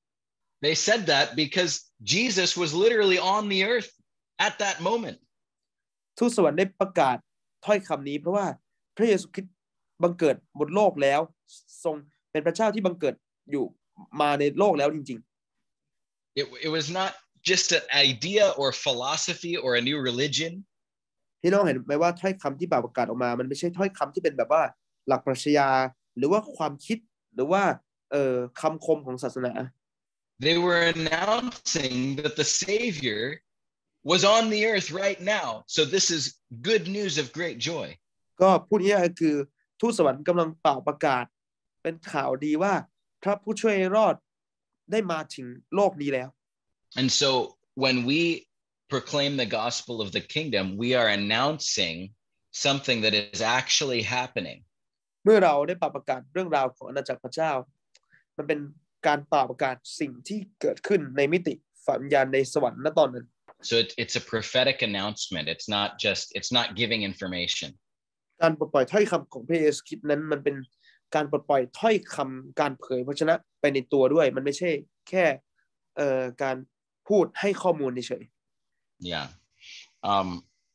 They said that because Jesus was literally on the earth at that moment. ทูตสวรรค์ได้ประกาศถ้อยคำนี้เพราะว่าพระเยซูคริสต์บังเกิดบนโลกแล้วทรงเป็นพระเจ้าที่บังเกิดอยู่มาในโลกแล้วจริงๆ It, it was not just an idea or philosophy or a new religion. พี่น้องเห็นไหมว่าถ้อยคำที่เป่าประกาศออกมามันไม่ใช่ถ้อยคำที่เป็นแบบว่าหลักปรัชญาหรือว่าความคิดหรือว่าเอ่อคำคมของศาสนา They were announcing that the Savior was on the earth right now. So this is good news of great joy. ก็พูดง่ายๆคือทูตสวรรค์กำลังเป่าประกาศเป็นข่าวดีว่าพระผู้ช่วยรอดได้มาถึงโลกนี้แล้ว And so when we proclaim the gospel of the kingdom, we are announcing something that is actually happening. เมื่อเราได้เป่าประกาศเรื่องราวของอาณาจักรพระเจ้ามันเป็นการเป่าประกาศสิ่งที่เกิดขึ้นในมิติฝันญาณในสวรรค์ณตอนนั้น So it, it's a prophetic announcement. It's not just, it's not giving information. การปลดปล่อยถ้อยคำของพระเยซูคริสต์นั้นมันเป็นการปลดปล่อยถ้อยคำการเผยพระชนะไปในตัวด้วยมันไม่ใช่แค่เอ่อการพูดให้ข้อมูลเฉย Yeah. Um,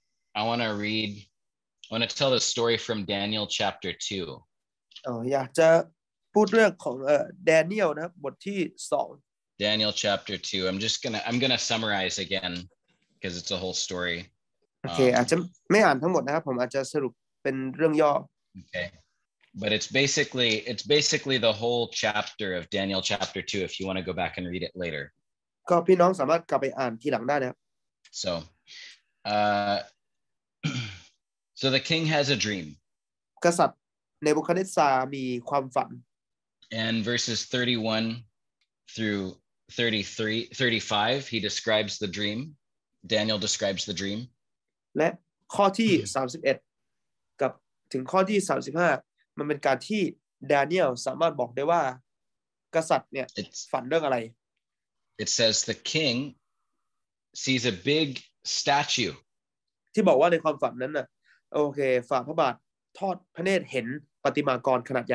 I want to read, I want to tell the story from Daniel chapter two. อ๋ออยากจะพูดเรื่องของเอ่อแดเนียลนะครับบทที่สอง Daniel chapter two. I'm just gonna, I'm gonna summarize again because it's a whole story. โอเคอาจจะไม่อ่านทั้งหมดนะครับผมอาจจะสรุปเป็นเรื่องย่อ Okay. But it's basically, it's basically the whole chapter of Daniel chapter two if you want to go back and read it later. ก็พี่น้องสามารถกลับไปอ่านทีหลังได้นะครับ So, uh, so the king has a dream. กษัตริย์เนบูคัดเนซาร์มีความฝัน And verses thirty-one through thirty-three, thirty-five, he describes the dream. Daniel describes the dream. และข้อที่สามสิบเอ็ดกับถึงข้อที่สามสิบห้ามันเป็นการที่ดาเนียลสามารถบอกได้ว่ากษัตริย์เนี่ย It's, ฝันเรื่องอะไร it says the king sees a big statue. ที่บอกว่าในความฝันนั้นน่ะโอเคฝ่าพระบาททอดพระเนตรเห็นประติมากรขนาดใหญ่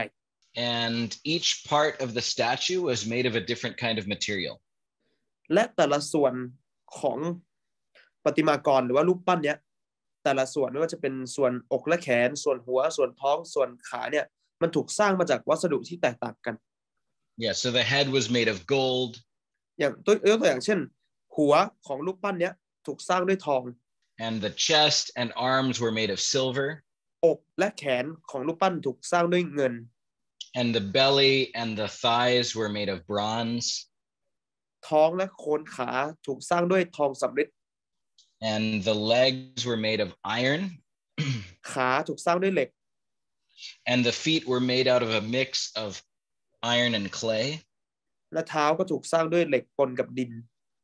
and each part of the statue was made of a different kind of material. และแต่ละส่วนของประติมากรหรือว่ารูปปั้นเนี้ยแต่ละส่วนไม่ว่าจะเป็นส่วนอกและแขนส่วนหัวส่วนท้องส่วนขาเนี่ยมันถูกสร้างมาจากวัสดุที่แตกต่างกัน Yeah, so the head was made of gold. อย่างตัวยกตัวอย่างเช่นหัวของรูปปั้นเนี้ยถูกสร้างด้วยทอง And the chest and arms were made of silver. อกและแขนของรูปปั้นถูกสร้างด้วยเงิน And the belly and the thighs were made of bronze. ท้องและโคนขาถูกสร้างด้วยทองสำริด And the legs were made of iron. ขาถูกสร้างด้วยเหล็ก And the feet were made out of a mix of iron and clay. และเท้าก็ถูกสร้างด้วยเหล็กปนกับดิน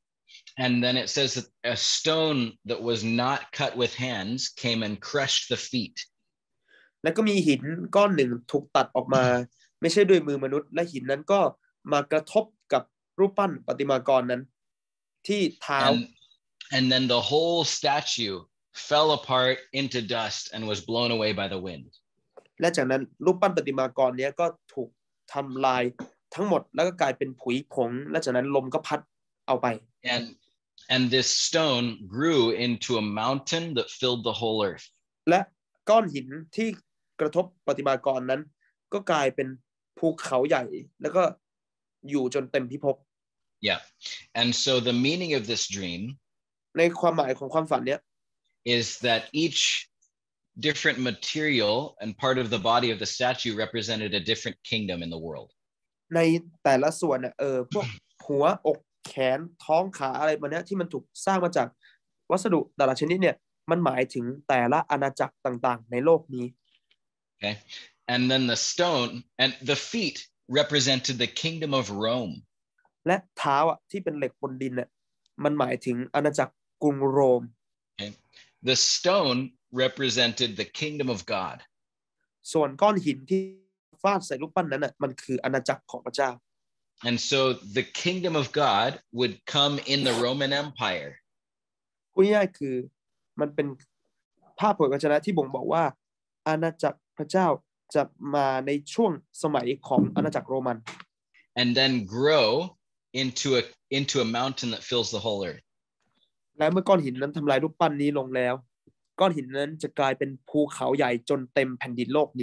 And then it says that a stone that was not cut with hands came and crushed the feet. แล้วก็มีหินก้อนหนึ่งถูกตัดออกมาไม่ใช่ด้วยมือมนุษย์และหินนั้นก็มากระทบกับรูปปั้นประติมากรนั้นที่เท้า And, and then the whole statue fell apart into dust and was blown away by the wind. และจากนั้นรูปปั้นประติมากรนี้ก็ถูกทำลายทั้งหมดแล้วก็กลายเป็นผุยผงและจากนั้นลมก็พัดเอาไป And and this stone grew into a mountain that filled the whole earth. และก้อนหินที่กระทบประติมากรนั้นก็กลายเป็นภูเขาใหญ่แล้วก็อยู่จนเต็มพิภพ Yeah. And so the meaning of this dream ในความหมายของความฝันเนี้ย is that each different material and part of the body of the statue represented a different kingdom in the world. ในแต่ละส่วนน่ะเออพวกหัวอกแขนท้องขาอะไรมาเนี้ยที่มันถูกสร้างมาจากวัสดุแต่ละชนิดเนี่ยมันหมายถึงแต่ละอาณาจักรต่างๆในโลกนี้ Okay. And then the stone and the feet represented the kingdom of Rome. และเท้าอ่ะที่เป็นเหล็กบนดินเนี่ยมันหมายถึงอาณาจักรกรุงโรม Okay. The stone represented the kingdom of God. ส่วนก้อนหินที่ฟาดใส่รูปปั้นนั้นน่ะมันคืออาณาจักรของพระเจ้า And so the kingdom of God would come in the Roman Empire. พูดง่ายๆคือมันเป็นภาพพจนะที่บ่งบอกว่าอาณาจักรพระเจ้าจะมาในช่วงสมัยของอาณาจักรโรมัน And then grow into a into a mountain that fills the whole earth. และเมื่อก้อนหินนั้นทำลายรูปปั้นนี้ลงแล้วก้อนหินนั้นจะกลายเป็นภูเขาใหญ่จนเต็มแผ่นดินโลกนี้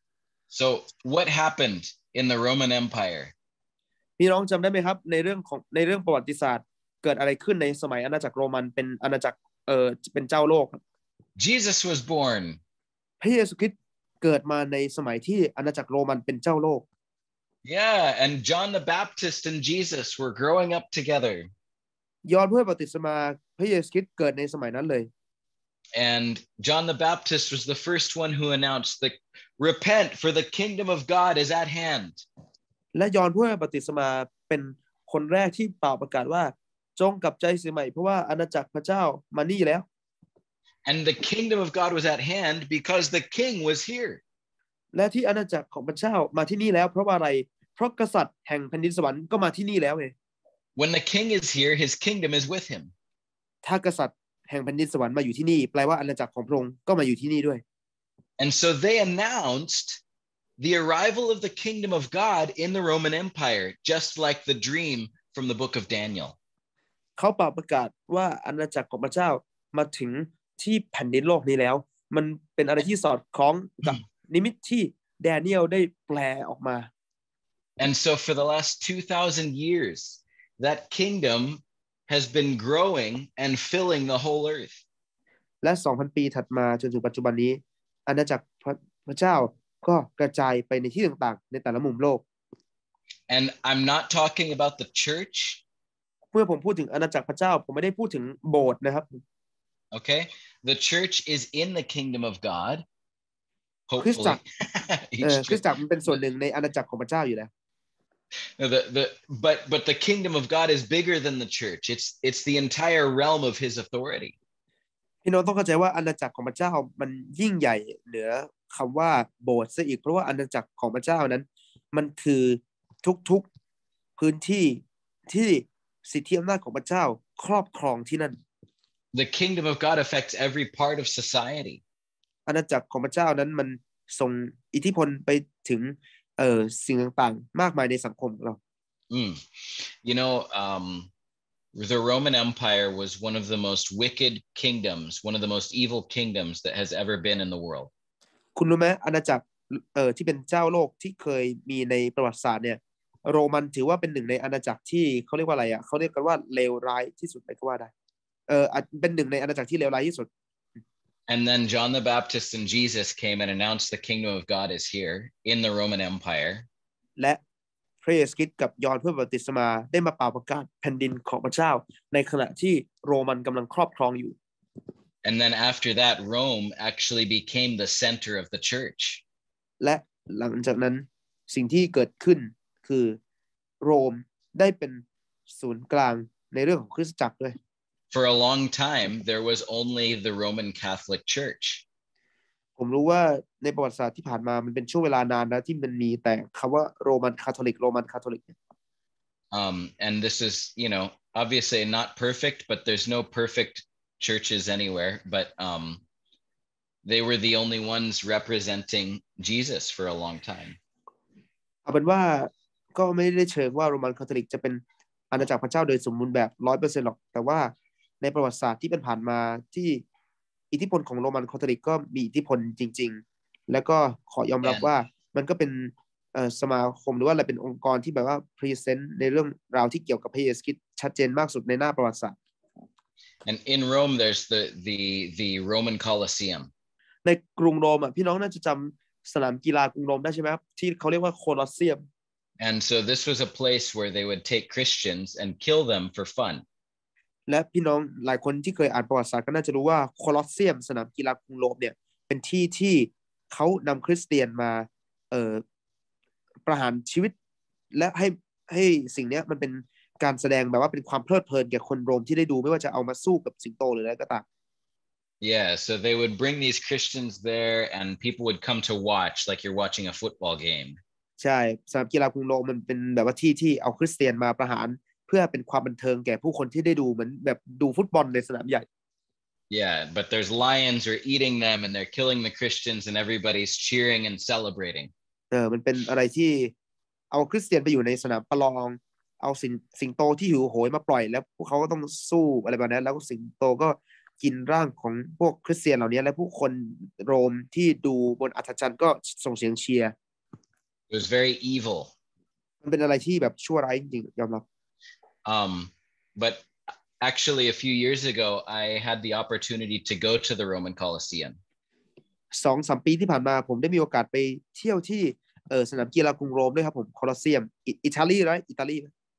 So what happened in the Roman Empire? พี่น้องจำได้ไหมครับในเรื่องของในเรื่องประวัติศาสตร์เกิดอะไรขึ้นในสมัยอาณาจักรโรมันเป็นอาณาจักรเอ่อเป็นเจ้าโลก Jesus was born. พระเยซูคริสต์เกิดมาในสมัยที่อาณาจักรโรมันเป็นเจ้าโลก Yeah, and John the Baptist and Jesus were growing up together. ยอห์นผู้ให้บัพติศมาพระเยซูคริสต์เกิดในสมัยนั้นเลย And John the Baptist was the first one who announced that repent for the kingdom of God is at hand. และยอห์นผู้ให้บัพติศมาเป็นคนแรกที่เป่าประกาศว่าจงกลับใจเสียใหม่เพราะว่าอาณาจักรพระเจ้ามานี่แล้ว And the kingdom of God was at hand because the king was here. และที่อาณาจักรของพระเจ้ามาที่นี่แล้วเพราะว่าอะไรเพราะกษัตริย์แห่งแผ่นดินสวรรค์ก็มาที่นี่แล้วไง When the king is here, his kingdom is with him. ถ้ากษัตริย์แห่งแผ่นดินสวรรค์มาอยู่ที่นี่แปลว่าอาณาจักรของพระองค์ก็มาอยู่ที่นี่ด้วย And so they announced the arrival of the kingdom of God in the Roman Empire, just like the dream from the book of Daniel. เขาเป่าประกาศว่าอาณาจักรของพระเจ้ามาถึงที่แผ่นดินโลกนี้แล้วมันเป็นอะไรที่สอดคล้องกับนิมิตที่แดเนียลได้แปลออกมา And so for the last two thousand years, that kingdom has been growing and filling the whole earth. และ สองพัน ปีถัดมาจนถึงปัจจุบันนี้อาณาจักรพระเจ้าก็กระจายไปในที่ต่างๆในแต่ละมุมโลก And I'm not talking about the church. เมื่อผมพูดถึงอาณาจักรพระเจ้าผมไม่ได้พูดถึงโบสถ์นะครับ Okay? The church is in the kingdom of God. คริสตจักร Hopefully. เอ่อคริสตจักรมันเป็นส่วนหนึ่งในอาณาจักรของพระเจ้าอยู่แล้ว The, the, but, but the kingdom of God is bigger than the church. It's, it's the entire realm of his authority. พี่น้องต้องเข้าใจว่าอาณาจักรของพระเจ้ามันยิ่งใหญ่เหนือคำว่าโบสถ์ซะอีกเพราะว่าอาณาจักรของพระเจ้านั้นมันคือทุกๆพื้นที่ที่สิทธิอำนาจของพระเจ้าครอบครองที่นั่น The kingdom of God affects every part of society. อาณาจักรของพระเจ้านั้นมันส่งอิทธิพลไปถึงเอ่อสิ่งต่างๆมากมายในสังคมของเรา Mm. You know, um, the Roman Empire was one of the most wicked kingdoms, one of the most evil kingdoms that has ever been in the world. คุณรู้ไหมอาณาจักรเอ่อที่เป็นเจ้าโลกที่เคยมีในประวัติศาสตร์เนี่ยโรมันถือว่าเป็นหนึ่งในอาณาจักรที่เขาเรียกว่าอะไรอ่ะเขาเรียกกันว่าเลวร้ายที่สุดไปก็ว่าได้เออเป็นหนึ่งในอาณาจักรที่เลวร้ายที่สุด And then John the Baptist and Jesus came and announced the kingdom of God is here in the Roman Empire. และพระเยซูคริสต์กับยอห์นผู้บัพติศมาได้มาเป่าประกาศแผ่นดินของพระเจ้าในขณะที่โรมันกำลังครอบครองอยู่ And then after that, Rome actually became the center of the church. และหลังจากนั้นสิ่งที่เกิดขึ้นคือโรมได้เป็นศูนย์กลางในเรื่องของคริสตจักรด้วย For a long time, there was only the Roman Catholic Church. ผมรู้ว่าในประวัติศาสตร์ที่ผ่านมามันเป็นช่วงเวลานานนะที่มันมีแต่คำว่าโรมันคาทอลิกโรมันคาทอลิก Um, and this is, you know, obviously not perfect, but there's no perfect churches anywhere. But um, they were the only ones representing Jesus for a long time. เอาเป็นว่าก็ไม่ได้เชิงว่าโรมันคาทอลิกจะเป็นอาณาจักรพระเจ้าโดยสมบูรณ์แบบ ร้อยเปอร์เซ็นต์ หรอกแต่ว่าในประวัติศาสตร์ที่เป็นผ่านมาที่อิทธิพลของโรมันคาทอลิกก็มีอิทธิพลจริงๆแล้วก็ขอยอมรับว่ามันก็เป็นสมาคมหรือว่าอะไรเป็นองค์กรที่แบบว่าพรีเซนต์ในเรื่องราวที่เกี่ยวกับพระเยซูคริสต์ชัดเจนมากสุดในหน้าประวัติศาสตร์ And in Rome there's the the the Roman Colosseum. ในกรุงโรมอ่ะพี่น้องน่าจะจำสนามกีฬากรุงโรมได้ใช่ไหมครับที่เขาเรียกว่าโคลอสเซียม And so this was a place where they would take Christians and kill them for fun. และพี่น้องหลายคนที่เคยอ่านประวัติศาสตร์ก็น่าจะรู้ว่าโคลอสเซียมสนามกีฬากรุงโรมเนี่ยเป็นที่ที่เขานำคริสเตียนมาเอ่อประหารชีวิตและให้ให้สิ่งนี้มันเป็นการแสดงแบบว่าเป็นความเพลิดเพลินแก่คนโรมที่ได้ดูไม่ว่าจะเอามาสู้กับสิงโตหรืออะไรก็ตาม Yeah, so they would bring these Christians there and people would come to watch like you're watching a football game. ใช่สนามกีฬากรุงโรมมันเป็นแบบว่าที่ที่เอาคริสเตียนมาประหารเพื่อเป็นความบันเทิงแก่ผู้คนที่ได้ดูเหมือนแบบดูฟุตบอลในสนามใหญ่ Yeah, but there's lions are eating them and they're killing the Christians and everybody's cheering and celebrating. เออมันเป็นอะไรที่เอาคริสเตียนไปอยู่ในสนามประลองเอาสิงสิงโตที่หิวโหยมาปล่อยแล้วพวกเขาก็ต้องสู้อะไรแบบนั้นแล้วสิงโตก็กินร่างของพวกคริสเตียนเหล่านี้และผู้คนโรมที่ดูบนอัฐจันทร์ก็ส่งเสียงเชียร์ It was very evil. มันเป็นอะไรที่แบบชั่วร้ายจริงๆยอมรับ Um, but actually a few years ago I had the opportunity to go to the Roman Colosseum. สองสามปีที่ผ่านมาผมได้มีโอกาสไปเที่ยวที่เออสนามกีฬากรุงโรมด้วยครับผมโคลอสเซียมอิตาลีไรอิตาลี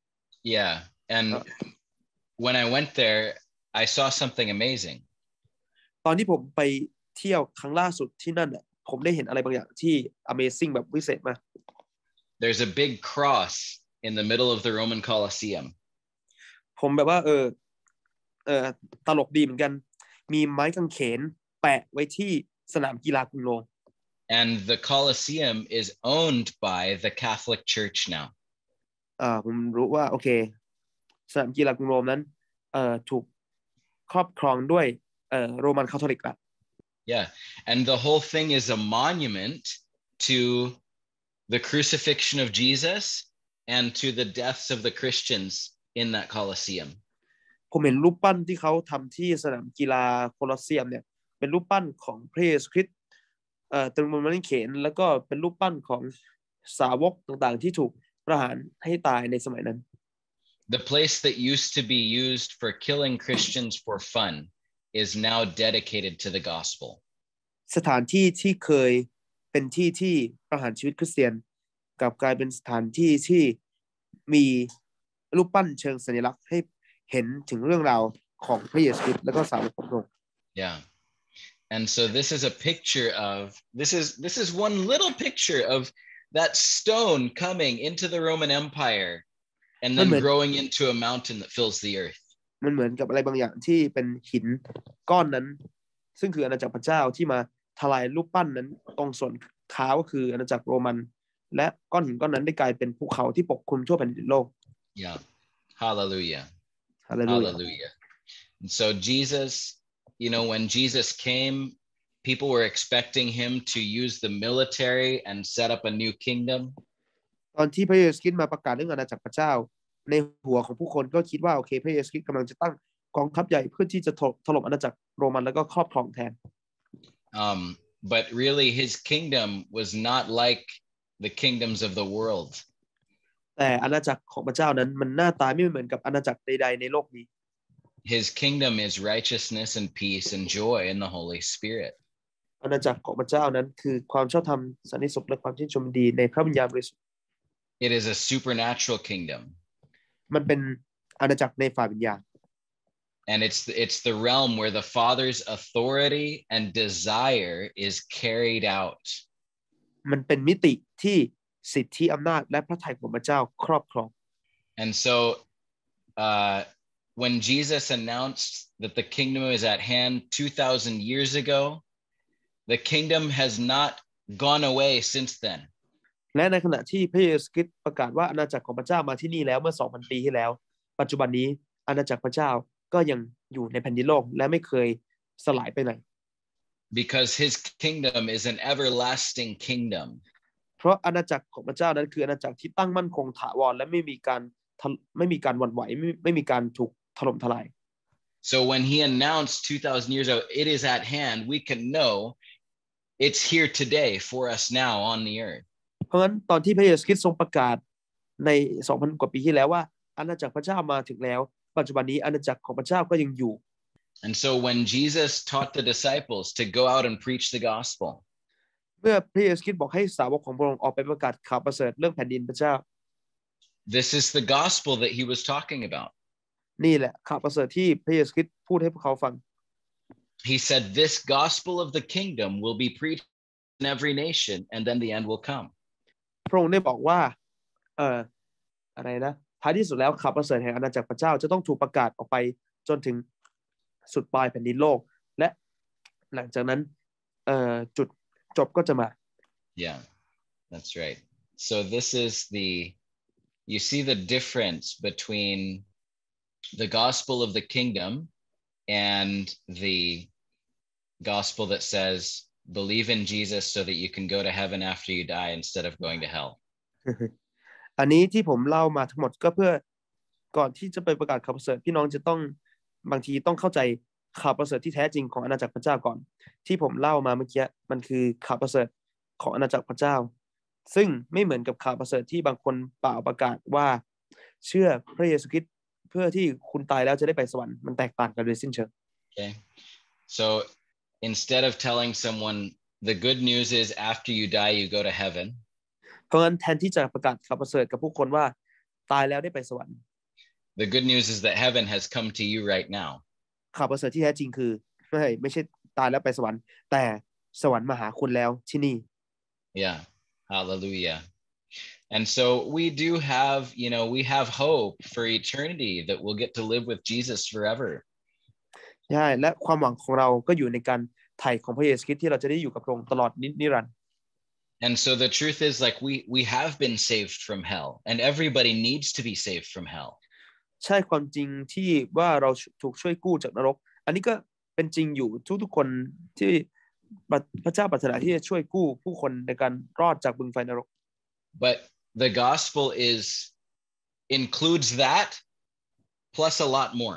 Yeah, and uh, when I went there I saw something amazing. ตอนที่ผมไปเที่ยวครั้งล่าสุดที่นั่นน่ะผมได้เห็นอะไรบางอย่างที่ amazing แบบวิเศษมาก There's a big cross in the middle of the Roman Colosseum. ผมแบบว่าเออเออตลกดีเหมือนกันมีไม้กางเขนแปะไว้ที่สนามกีฬากรุงโรม And the Colosseum is owned by the Catholic Church now. อ่าผมรู้ว่าโอเคสนามกีฬากรุงโรมนั้นเอ่อถูกครอบครองด้วยเอ่อโรมันคาทอลิกละ Yeah, and the whole thing is a monument to the crucifixion of Jesus and to the deaths of the Christians in that Colosseum. ผมเห็นรูปปั้นที่เขาทำที่สนามกีฬาโคลอสเซียมเนี่ยเป็นรูปปั้นของพระเยซูคริสต์เอ่อตรึงบนไม้กางเขนแล้วก็เป็นรูปปั้นของสาวกต่างๆที่ถูกประหารให้ตายในสมัยนั้น The place that used to be used for killing Christians for fun is now dedicated to the gospel. สถานที่ที่เคยเป็นที่ที่ประหารชีวิตคริสเตียนกลับกลายเป็นสถานที่ที่มีรูปปั้นเชิงสัญลักษณ์ให้เห็นถึงเรื่องราวของพระเยซูคริสต์และก็สาวกของพระองค์ Yeah. And so this is a picture of this is this is one little picture of that stone coming into the Roman Empire and then growing into a mountain that fills the earth. มันเหมือนกับอะไรบางอย่างที่เป็นหินก้อนนั้นซึ่งคืออาณาจักรพระเจ้าที่มาทลายรูปปั้นนั้นตรงส่วนเท้าก็คืออาณาจักรโรมันและก้อนหินก้อนนั้นได้กลายเป็นภูเขาที่ปกคลุมทั่วแผ่นดินโลก Yeah. Hallelujah. Hallelujah. Hallelujah. And so Jesus, you know, when Jesus came, people were expecting him to use the military and set up a new kingdom. ตอนที่พระเยซูคริสต์มาประกาศเรื่องอาณาจักรพระเจ้าในหัวของผู้คนก็คิดว่าโอเคพระเยซูคริสต์กำลังจะตั้งกองทัพใหญ่เพื่อที่จะถล่มอาณาจักรโรมันแล้วก็ครอบครองแทน Um, but really his kingdom was not like the kingdoms of the world. แต่อาณาจักรของพระเจ้านั้นมันหน้าตาไม่เหมือนกับอาณาจักรใดๆในโลกนี้ His kingdom is righteousness and peace and joy in the Holy Spirit. อาณาจักรของพระเจ้านั้นคือความชอบธรรมสันติสุขและความชื่นชมดีในพระวิญญาณบริสุทธิ์ It is a supernatural kingdom. มันเป็นอาณาจักรในฝ่ายวิญญาณ And it's it's the realm where the Father's authority and desire is carried out. มันเป็นมิติที่สิทธิอำนาจและพระทัยของพระเจ้าครอบครอง And so uh, when Jesus announced that the kingdom is at hand two thousand years ago, the kingdom has not gone away since then. และในขณะที่พระเยซูคริสต์ประกาศว่าอาณาจักรของพระเจ้ามาที่นี่แล้วเมื่อ สองพัน ปีที่แล้วปัจจุบันนี้อาณาจักรพระเจ้าก็ยังอยู่ในแผ่นดินโลกและไม่เคยสลายไปไหน Because his kingdom is an everlasting kingdom. เพราะอาณาจักรของพระเจ้านั้นคืออาณาจักรที่ตั้งมั่นคงถาวรและไม่มีการไม่มีการหวั่นไหวไม่ไม่มีการถูกถล่มทลาย So when he announced two thousand years ago, it is at hand, we can know it's here today for us now on the earth. เพราะฉะนั้นตอนที่พระเยซูคริสต์ทรงประกาศใน สองพัน กว่าปีที่แล้วว่าอาณาจักรพระเจ้ามาถึงแล้วปัจจุบันนี้อาณาจักรของพระเจ้าก็ยังอยู่ And so when Jesus taught the disciples to go out and preach the gospel, เมื่อพระเยซูคริสต์บอกให้สาวกของพระองค์ออกไปประกาศข่าวประเสริฐเรื่องแผ่นดินพระเจ้า this is the gospel that he was talking about. นี่แหละข่าวประเสริฐที่พระเยซูคริสต์พูดให้พวกเขาฟัง He said this gospel of the kingdom will be preached in every nation and then the end will come. พระองค์ได้บอกว่าเอ่ออะไรนะท้ายที่สุดแล้วข่าวประเสริฐแห่งอาณาจักรพระเจ้าจะต้องถูกประกาศออกไปจนถึงสุดปลายแผ่นดินโลกและหลังจากนั้นเอ่อจุดจบก็จะมา Yeah, that's right. So this is the, you see the difference between the gospel of the kingdom and the gospel that says believe in Jesus so that you can go to heaven after you die instead of going to hell. อันนี้ที่ผมเล่ามาทั้งหมดก็เพื่อก่อนที่จะไปประกาศข่าวประเสริฐพี่น้องจะต้องบางทีต้องเข้าใจข่าวประเสริฐที่แท้จริงของอาณาจักรพระเจ้าก่อนที่ผมเล่ามาเมื่อกี้มันคือข่าวประเสริฐของอาณาจักรพระเจ้าซึ่งไม่เหมือนกับข่าวประเสริฐที่บางคนเปล่าประกาศว่าเชื่อพระเยซูคริสต์เพื่อที่คุณตายแล้วจะได้ไปสวรรค์มันแตกต่างกันโดยสิ้นเชิง Okay, so instead of telling someone the good news is after you die you go to heaven, เพราะงั้นแทนที่จะประกาศข่าวประเสริฐกับผู้คนว่าตายแล้วได้ไปสวรรค์ the good news is that heaven has come to you right now. ข่าวประเสริฐที่แท้จริงคือไม่ไม่ใช่ตายแล้วไปสวรรค์แต่สวรรค์มาหาคุณแล้วที่นี่ Yeah, hallelujah. And so we do have, you know, we have hope for eternity that we'll get to live with Jesus forever. ใช่และความหวังของเราก็อยู่ในการไถ่ของพระเยซูคริสต์ที่เราจะได้อยู่กับพระองค์ตลอดนิรันดร์ And so the truth is like we we have been saved from hell and everybody needs to be saved from hell. ใช่ความจริงที่ว่าเราถูกช่วยกู้จากนรกอันนี้ก็เป็นจริงอยู่ทุกๆคนที่พระเจ้าปรารถนาที่จะช่วยกู้ผู้คนในการรอดจากบึงไฟนรก But the gospel is includes that plus a lot more.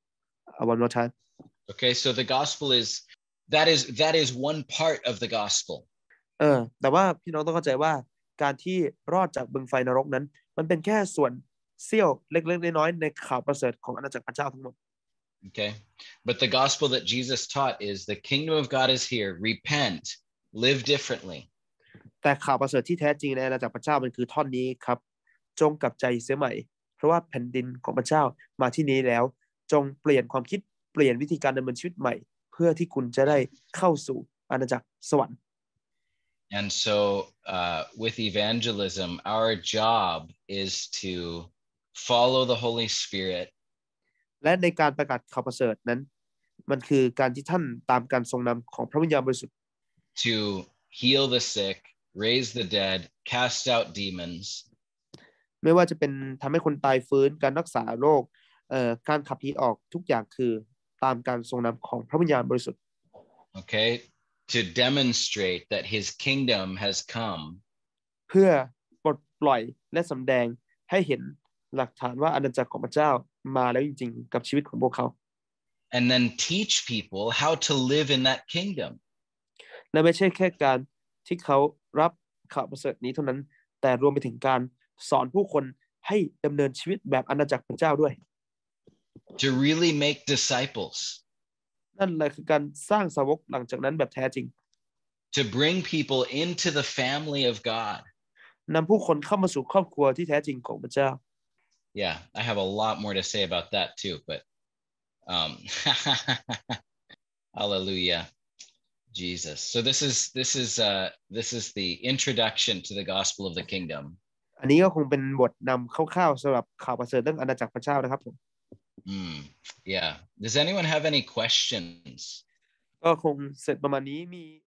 One more time. Okay, so the gospel is that is that is one part of the gospel. เออแต่ว่าพี่น้องต้องเข้าใจว่าการที่รอดจากบึงไฟนรกนั้นมันเป็นแค่ส่วนเสี้ยวเล็กๆน้อยๆในข่าวประเสริฐของอาณาจักรพระเจ้าทั้งหมด Okay, but the gospel that Jesus taught is the kingdom of God is here. Repent, live differently. แต่ข่าวประเสริฐที่แท้จริงในอาณาจักรพระเจ้ามันคือท่อนนี้ครับจงกลับใจเสียใหม่เพราะว่าแผ่นดินของพระเจ้ามาที่นี้แล้วจงเปลี่ยนความคิดเปลี่ยนวิธีการดำเนินชีวิตใหม่เพื่อที่คุณจะได้เข้าสู่อาณาจักรสวรรค์ And so uh, with evangelism, our job is to follow the Holy Spirit. และในการประกาศข่าวประเสริฐนั้นมันคือการที่ท่านตามการทรงนำของพระวิญญาณบริสุทธิ์ to heal the sick, raise the dead, cast out demons. ไม่ว่าจะเป็นทำให้คนตายฟื้นการรักษาโรคเอ่อการขับผีออกทุกอย่างคือตามการทรงนำของพระวิญญาณบริสุทธิ์ Okay, to demonstrate that his kingdom has come เพื่อปลดปล่อยและสำแดงให้เห็นหลักฐานว่าอาณาจักรของพระเจ้ามาแล้วจริงๆกับชีวิตของพวกเขา and then teach people how to live in that kingdom และไม่ใช่แค่การที่เขารับข่าวประเสริฐนี้เท่านั้นแต่รวมไปถึงการสอนผู้คนให้ดำเนินชีวิตแบบอาณาจักรพระเจ้าด้วย to really make disciples นั่นแหละคือการสร้างสาวกหลังจากนั้นแบบแท้จริง to bring people into the family of God นำผู้คนเข้ามาสู่ครอบครัวที่แท้จริงของพระเจ้า yeah I have a lot more to say about that too but um hallelujah Jesus so this is this is uh this is the introduction to the gospel of the kingdom อันนี้ก็คงเป็นบทนำคร่าวๆสำหรับข่าวประเสริฐเรื่องอาณาจักรพระเจ้านะครับผม mm, yeah does anyone have any questions ก็คงเสร็จประมาณนี้มี